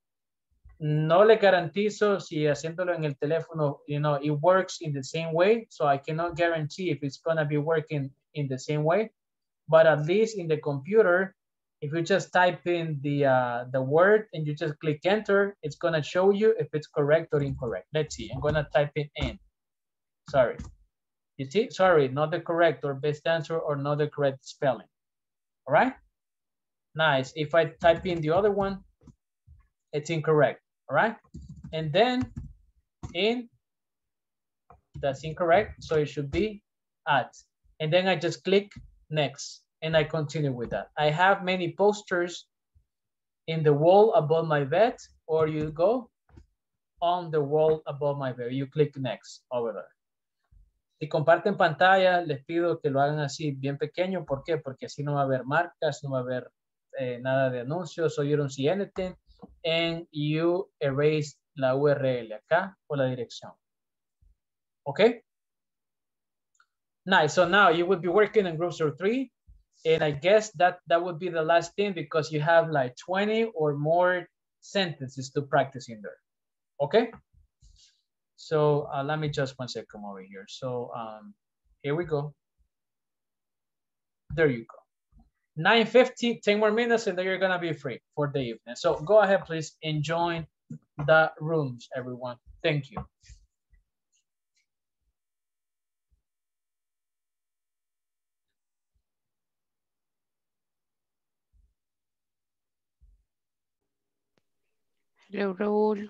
No le garantizo si haciéndolo en el teléfono, you know, it works in the same way. So I cannot guarantee if it's going to be working in the same way. But at least in the computer, if you just type in the uh, the word and you just click enter, it's gonna show you if it's correct or incorrect. Let's see, I'm gonna type it in. Sorry, you see, sorry, not the correct or best answer or not the correct spelling. All right, nice. If I type in the other one, it's incorrect. All right, and then in, that's incorrect, so it should be at, and then I just click next. And I continue with that. I have many posters in the wall above my bed, or you go on the wall above my bed. You click next over there. Si comparten pantalla, les pido que lo hagan así bien pequeño. ¿Por qué? Porque así no va a haber marcas, no va a haber eh, nada de anuncios, so you don't see anything. And you erase la U R L acá o la dirección. Okay? Nice. So now you will be working in group zero three. And I guess that that would be the last thing because you have like twenty or more sentences to practice in there. Okay? So uh, let me just one second over here. So um, here we go. There you go. nine fifty, ten more minutes, and then you're gonna be free for the evening. So go ahead, please, and join the rooms, everyone. Thank you. Hello, Raúl.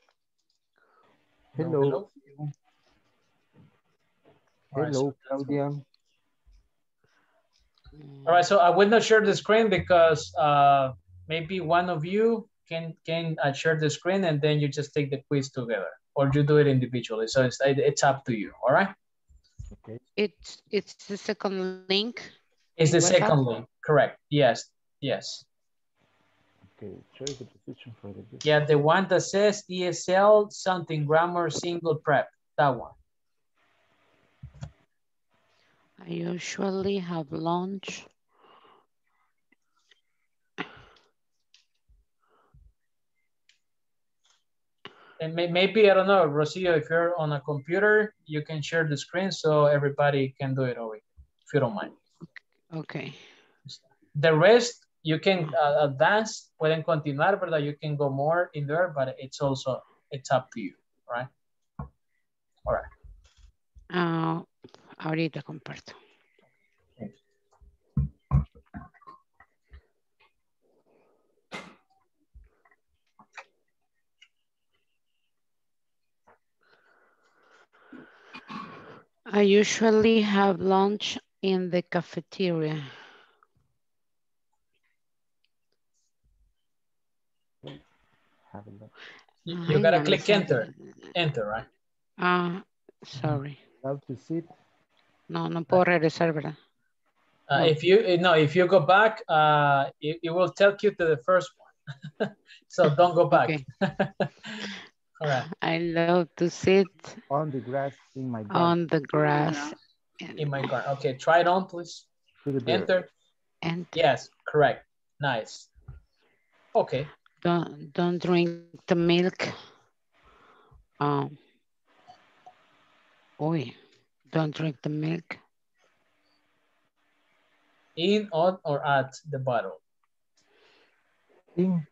Hello. Hello, Hello, Claudia. All right, so I will not share the screen because uh, maybe one of you can can uh, share the screen and then you just take the quiz together, or you do it individually. So it's it's up to you. All right. Okay. It's it's the second link. It's the WhatsApp? second link. Correct. Yes. Yes. Okay. Choose the position for the. Yeah, the one that says E S L something grammar single prep. That one. I usually have lunch. And may, maybe, I don't know, Rocio, if you're on a computer, you can share the screen so everybody can do it over here, if you don't mind. Okay. The rest, you can uh, advance, pueden continuar, ¿verdad? You can go more in there, but it's also, it's up to you, right? All right. Uh, ahorita comparto. I usually have lunch in the cafeteria. You, you Ay, gotta no me click sale. enter, enter, right? Ah, sorry. How to sit? No, no puedo regresar, ¿verdad? Uh, No. If you, no, if you go back, uh, it, it will take you to the first one. So don't go back. Okay. All right. I love to sit On the grass in my garden. on the grass. In my garden. Okay, try it on, please. Enter. And yes, correct. Nice. Okay. Don't don't drink the milk. Um. Oy, don't drink the milk. In, on, or at the bottle. In.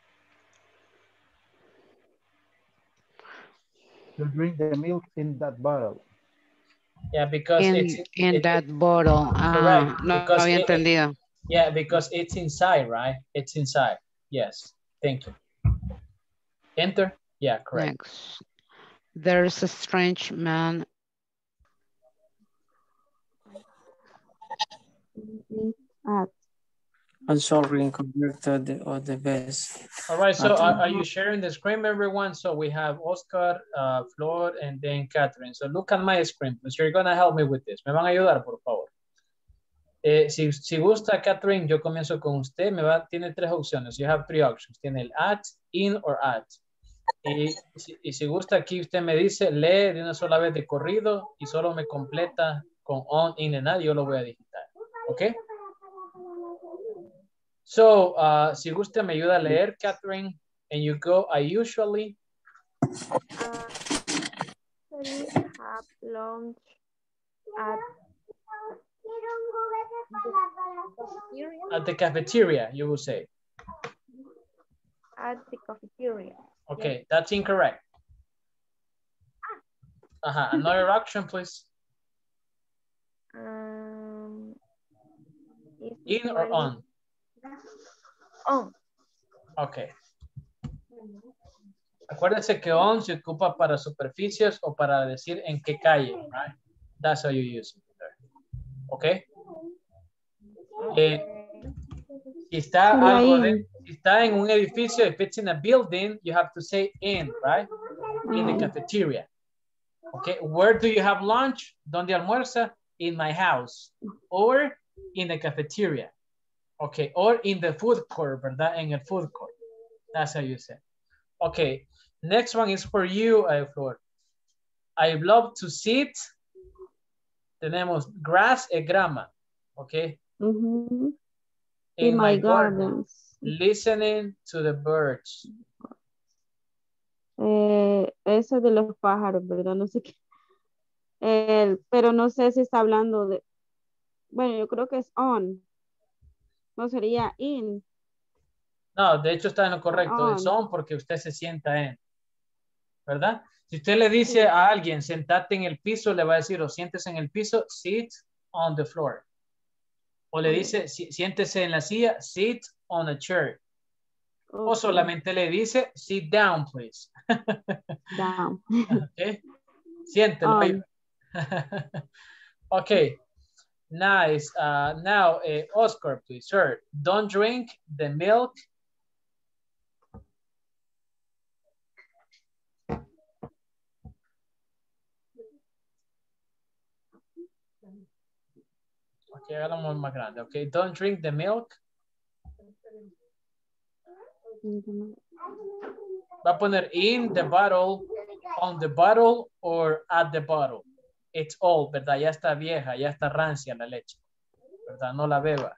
You drink the milk in that bottle. Yeah, because in, it's in it, that bottle. correct. Ah, no Because había it, entendido. yeah, because it's inside, right? It's inside. Yes. Thank you. Enter. Yeah, correct. Next. There's a strange man. At. I'm sorry, incorrect the or the best. All right, so At- are, are you sharing the screen, everyone? So we have Oscar, uh, Flor, and then Catherine. So look at my screen, please. You're gonna help me with this. Me van a ayudar, por favor. Eh, si, si gusta, Catherine, yo comienzo con usted. Me va, tiene tres opciones. You have three options. Tiene el at, in, or at. Y, si- y si gusta, aquí usted me dice, lee de una sola vez de corrido y solo me completa con on, in, and at. Yo lo voy a digitar. ¿Ok? So, uh, si gusta, me ayuda a leer, Catherine. And you go, I usually. Usually have lunch at At the cafeteria, you will say. at the cafeteria. Okay, Yes. that's incorrect. Uh-huh. Another option, please. Um, In or usually- on? On. Okay. Acuérdense que on se ocupa para superficies o para decir en qué calle, right? That's how you use it there. Okay. Eh, si está Sería algo in. de, si está en un edificio, if it's in a building, you have to say in, right? In the cafeteria. Okay. Where do you have lunch? ¿Dónde almuerza? In my house. Or in the cafeteria. Okay. Or in the food court, ¿verdad? En el food court. That's how you say. Okay. Next one is for you, uh, Flor. I love to sit. Tenemos grass e grama. Okay. Mm-hmm. In, In my, my garden. gardens. Listening to the birds. Eh, ese de los pájaros, ¿verdad? No sé qué. El, pero no sé si está hablando de... Bueno, yo creo que es on. No sería in. No, de hecho está en lo correcto. On. Es on porque usted se sienta en. ¿Verdad? Si usted le dice a alguien, sentate en el piso, le va a decir, o siéntese en el piso, sit on the floor. O le dice, si, siéntese en la silla, sit on a chair. Okay. O solamente le dice, sit down, please. Down. Okay. Siéntelo. Um. Okay. Nice. Uh, now, uh, Oscar, please, sir. Don't drink the milk. Okay, hagamos más grande. Okay, don't drink the milk. Va a poner in the bottle, on the bottle, or at the bottle. It's old, ¿verdad? Ya está vieja, ya está rancia la leche, ¿verdad? No la beba.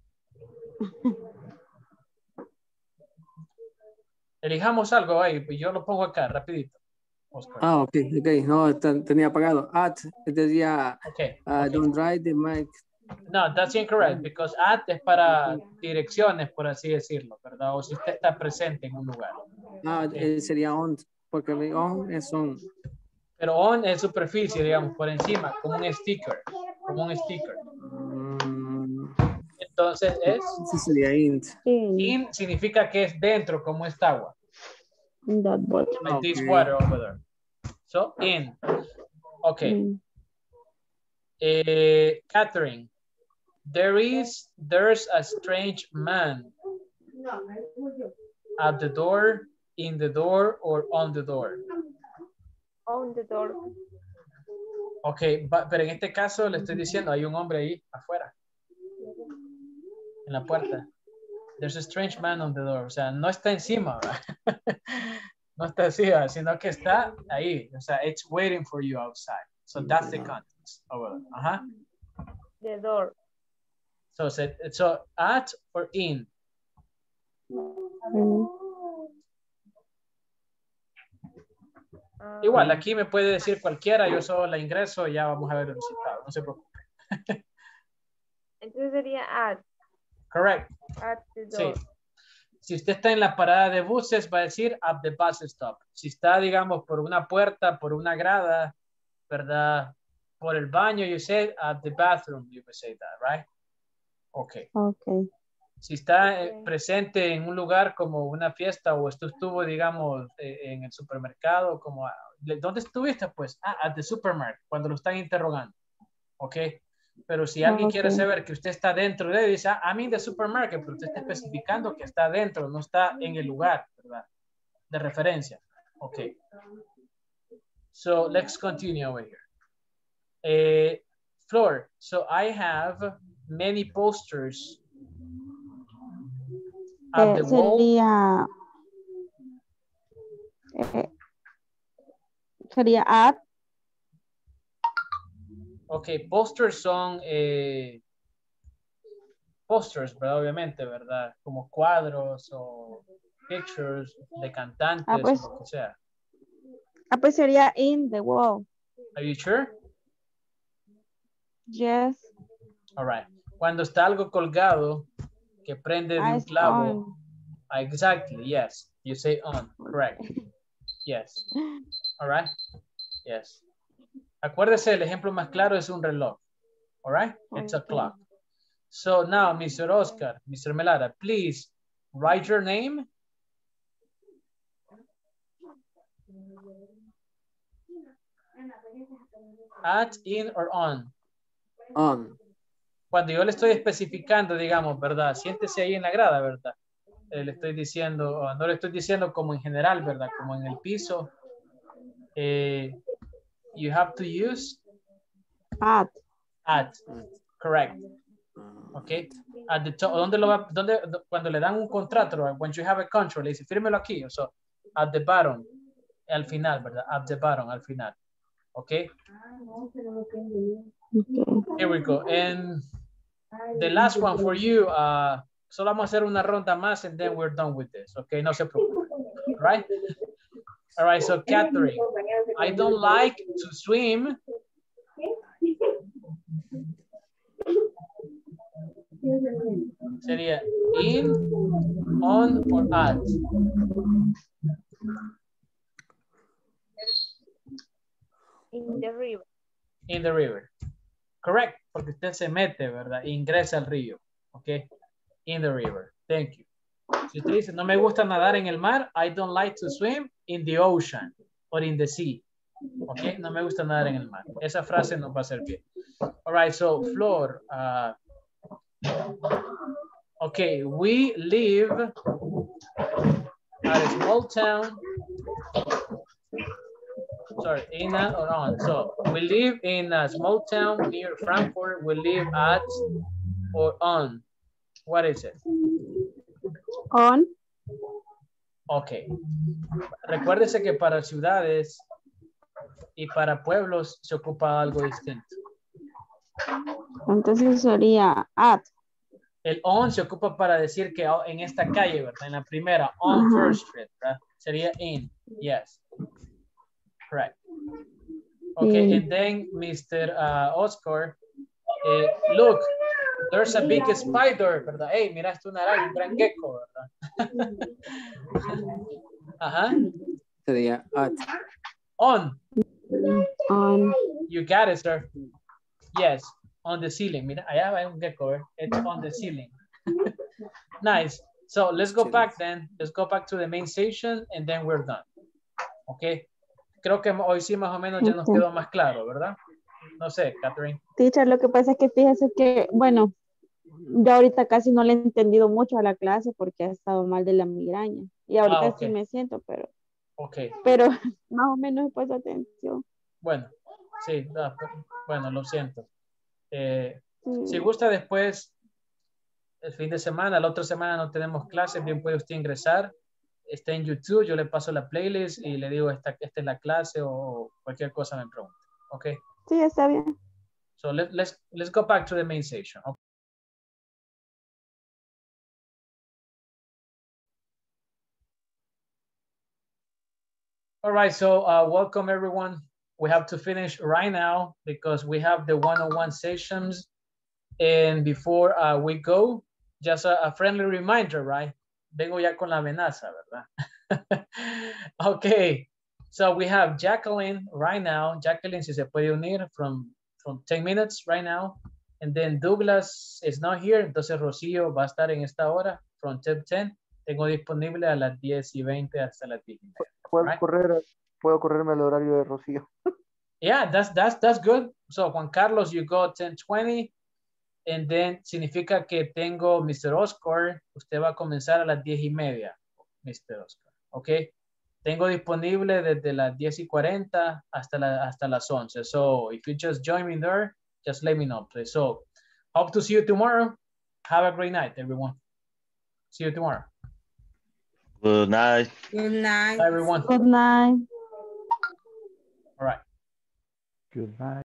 Elijamos algo ahí, yo lo pongo acá, rapidito. Oscar. Ah, ok, ok, no, tenía apagado. At, decía, okay, uh, okay. Don't drive the mic. No, that's incorrect, because at es para direcciones, por así decirlo, ¿verdad? O si usted está presente en un lugar. Ah, okay. Sería on, porque on es on. Pero on es superficie, digamos, por encima, como un sticker, como un sticker. Mm. Entonces es... Sí, sería in. In significa que es dentro, como esta agua. In that bottle. Like okay. this water over there. So, in. Okay. Mm. Uh, Catherine, there is, there's a strange man at the door, in the door, or on the door. On the door. Ok, but, pero en este caso le estoy diciendo, hay un hombre ahí afuera, en la puerta. There's a strange man on the door. O sea, no está encima, ¿verdad? No está encima, sino que está ahí. O sea, it's waiting for you outside. So that's the context. Uh-huh. The door. So, so at or in? Mm. Igual, aquí me puede decir cualquiera, yo solo la ingreso y ya vamos a ver el resultado, no se preocupe. Entonces sería at. Correct. At the door. Sí. Si usted está en la parada de buses, va a decir at the bus stop. Si está, digamos, por una puerta, por una grada, ¿verdad? Por el baño, you say at the bathroom, you would say that, right? Okay. Okay. Si está okay. presente en un lugar como una fiesta o esto estuvo, digamos, en el supermercado, como, ¿dónde estuviste? Pues, ah, at the supermarket, cuando lo están interrogando. Ok. Pero si alguien okay. quiere saber que usted está dentro de, dice, ah, I'm in the supermarket, pero usted está especificando que está dentro, no está en el lugar, ¿verdad? De referencia. Ok. So, let's continue over here. Uh, Flor, so I have many posters at the wall. Sería, eh, sería at. Ok, posters son eh, posters, ¿verdad? Obviamente, ¿verdad? Como cuadros o pictures de cantantes ah, pues, o lo que sea. Ah, pues sería in the wall. Are you sure? Yes. All right. Cuando está algo colgado que prende de un clavo. On. Exactly, yes. You say on, correct. Yes. All right. Yes. Acuérdese, el ejemplo más claro es un reloj. All right? It's a clock. So now, Mister Oscar, Mister Melara, please write your name. At, in, or on. On. Cuando yo le estoy especificando, digamos, ¿verdad? Siéntese ahí en la grada, ¿verdad? Eh, le estoy diciendo, no le estoy diciendo como en general, ¿verdad? Como en el piso. Eh, you have to use at. At, correct. Okay. At the top, ¿dónde lo va? ¿Dónde, cuando le dan un contrato, when you have a contract, le dice, fírmelo aquí. So, at the bottom, al final, ¿verdad? At the bottom, al final. Okay. Here we go. And the last one for you, uh, solo vamos a hacer una ronda más and then we're done with this. Okay, no se preocupe. All right? All right, so Catherine, I don't like to swim. Sería in, on, or at. In the river. In the river. Correct, porque usted se mete, ¿verdad? Ingresa al río. Ok. In the river. Thank you. Si usted dice, no me gusta nadar en el mar, I don't like to swim in the ocean or in the sea. Ok, no me gusta nadar en el mar. Esa frase nos va a servir. All right, so Flor. Uh, okay, we live at a small town. Sorry, in a, or on. So we live in a small town near Frankfurt. We live at or on. What is it? On. Ok. Recuérdese que para ciudades y para pueblos se ocupa algo distinto. Entonces sería at. El on se ocupa para decir que en esta calle, ¿verdad? En la primera, on Uh-huh. First Street, ¿verdad? Sería in. Yes. Correct. Okay, Sí. and then Mister Uh, Oscar, eh, look, there's a big spider, ¿verdad? Hey, mira, es una araña, un gran gecko, ¿verdad? Ajá. Sería at. On. On. You got it, sir. Yes, on the ceiling. Mira, allá hay un gecko, ¿eh? It's on the ceiling. Nice. So let's go back then. Let's go back to the main station and then we're done. Okay. Creo que hoy sí más o menos ya nos Okay. quedó más claro, ¿verdad? No sé, Catherine. Teacher, lo que pasa es que fíjese que, bueno, yo ahorita casi no le he entendido mucho a la clase porque ha estado mal de la migraña. Y ahorita Ah, ok. sí me siento, pero, Ok. pero más o menos he puesto atención. Bueno, sí, da, bueno, lo siento. Eh, Sí. si gusta después, el fin de semana, la otra semana no tenemos clases, bien puede usted ingresar. Está en YouTube, yo le paso la playlist y le digo esta, esta es la clase o cualquier cosa me pregunta. Ok. Sí, está bien. So let, let's, let's go back to the main station. Okay. All right, so uh, welcome everyone. We have to finish right now because we have the one-on-one sessions. And before uh, we go, just a, a friendly reminder, right? Vengo ya con la amenaza, ¿verdad? Okay, so we have Jacqueline right now. Jacqueline, si se puede unir from, from ten minutes right now. And then Douglas is not here, entonces Rocío va a estar en esta hora from ten ten. Tengo disponible a las diez y veinte hasta las diez y media. Puedo Right? correr, puedo correrme el horario de Rocío. Yeah, that's, that's, that's good. So Juan Carlos, you go ten twenty. And then significa que tengo Mister Oscar. Usted va a comenzar a las diez y media, Mister Oscar. Ok. Tengo disponible desde las diez y cuarenta hasta, la, hasta las once. So if you just join me there, just let me know, please. So hope to see you tomorrow. Have a great night, everyone. See you tomorrow. Good night. Good night. Bye, everyone. Good night. All right. Good night.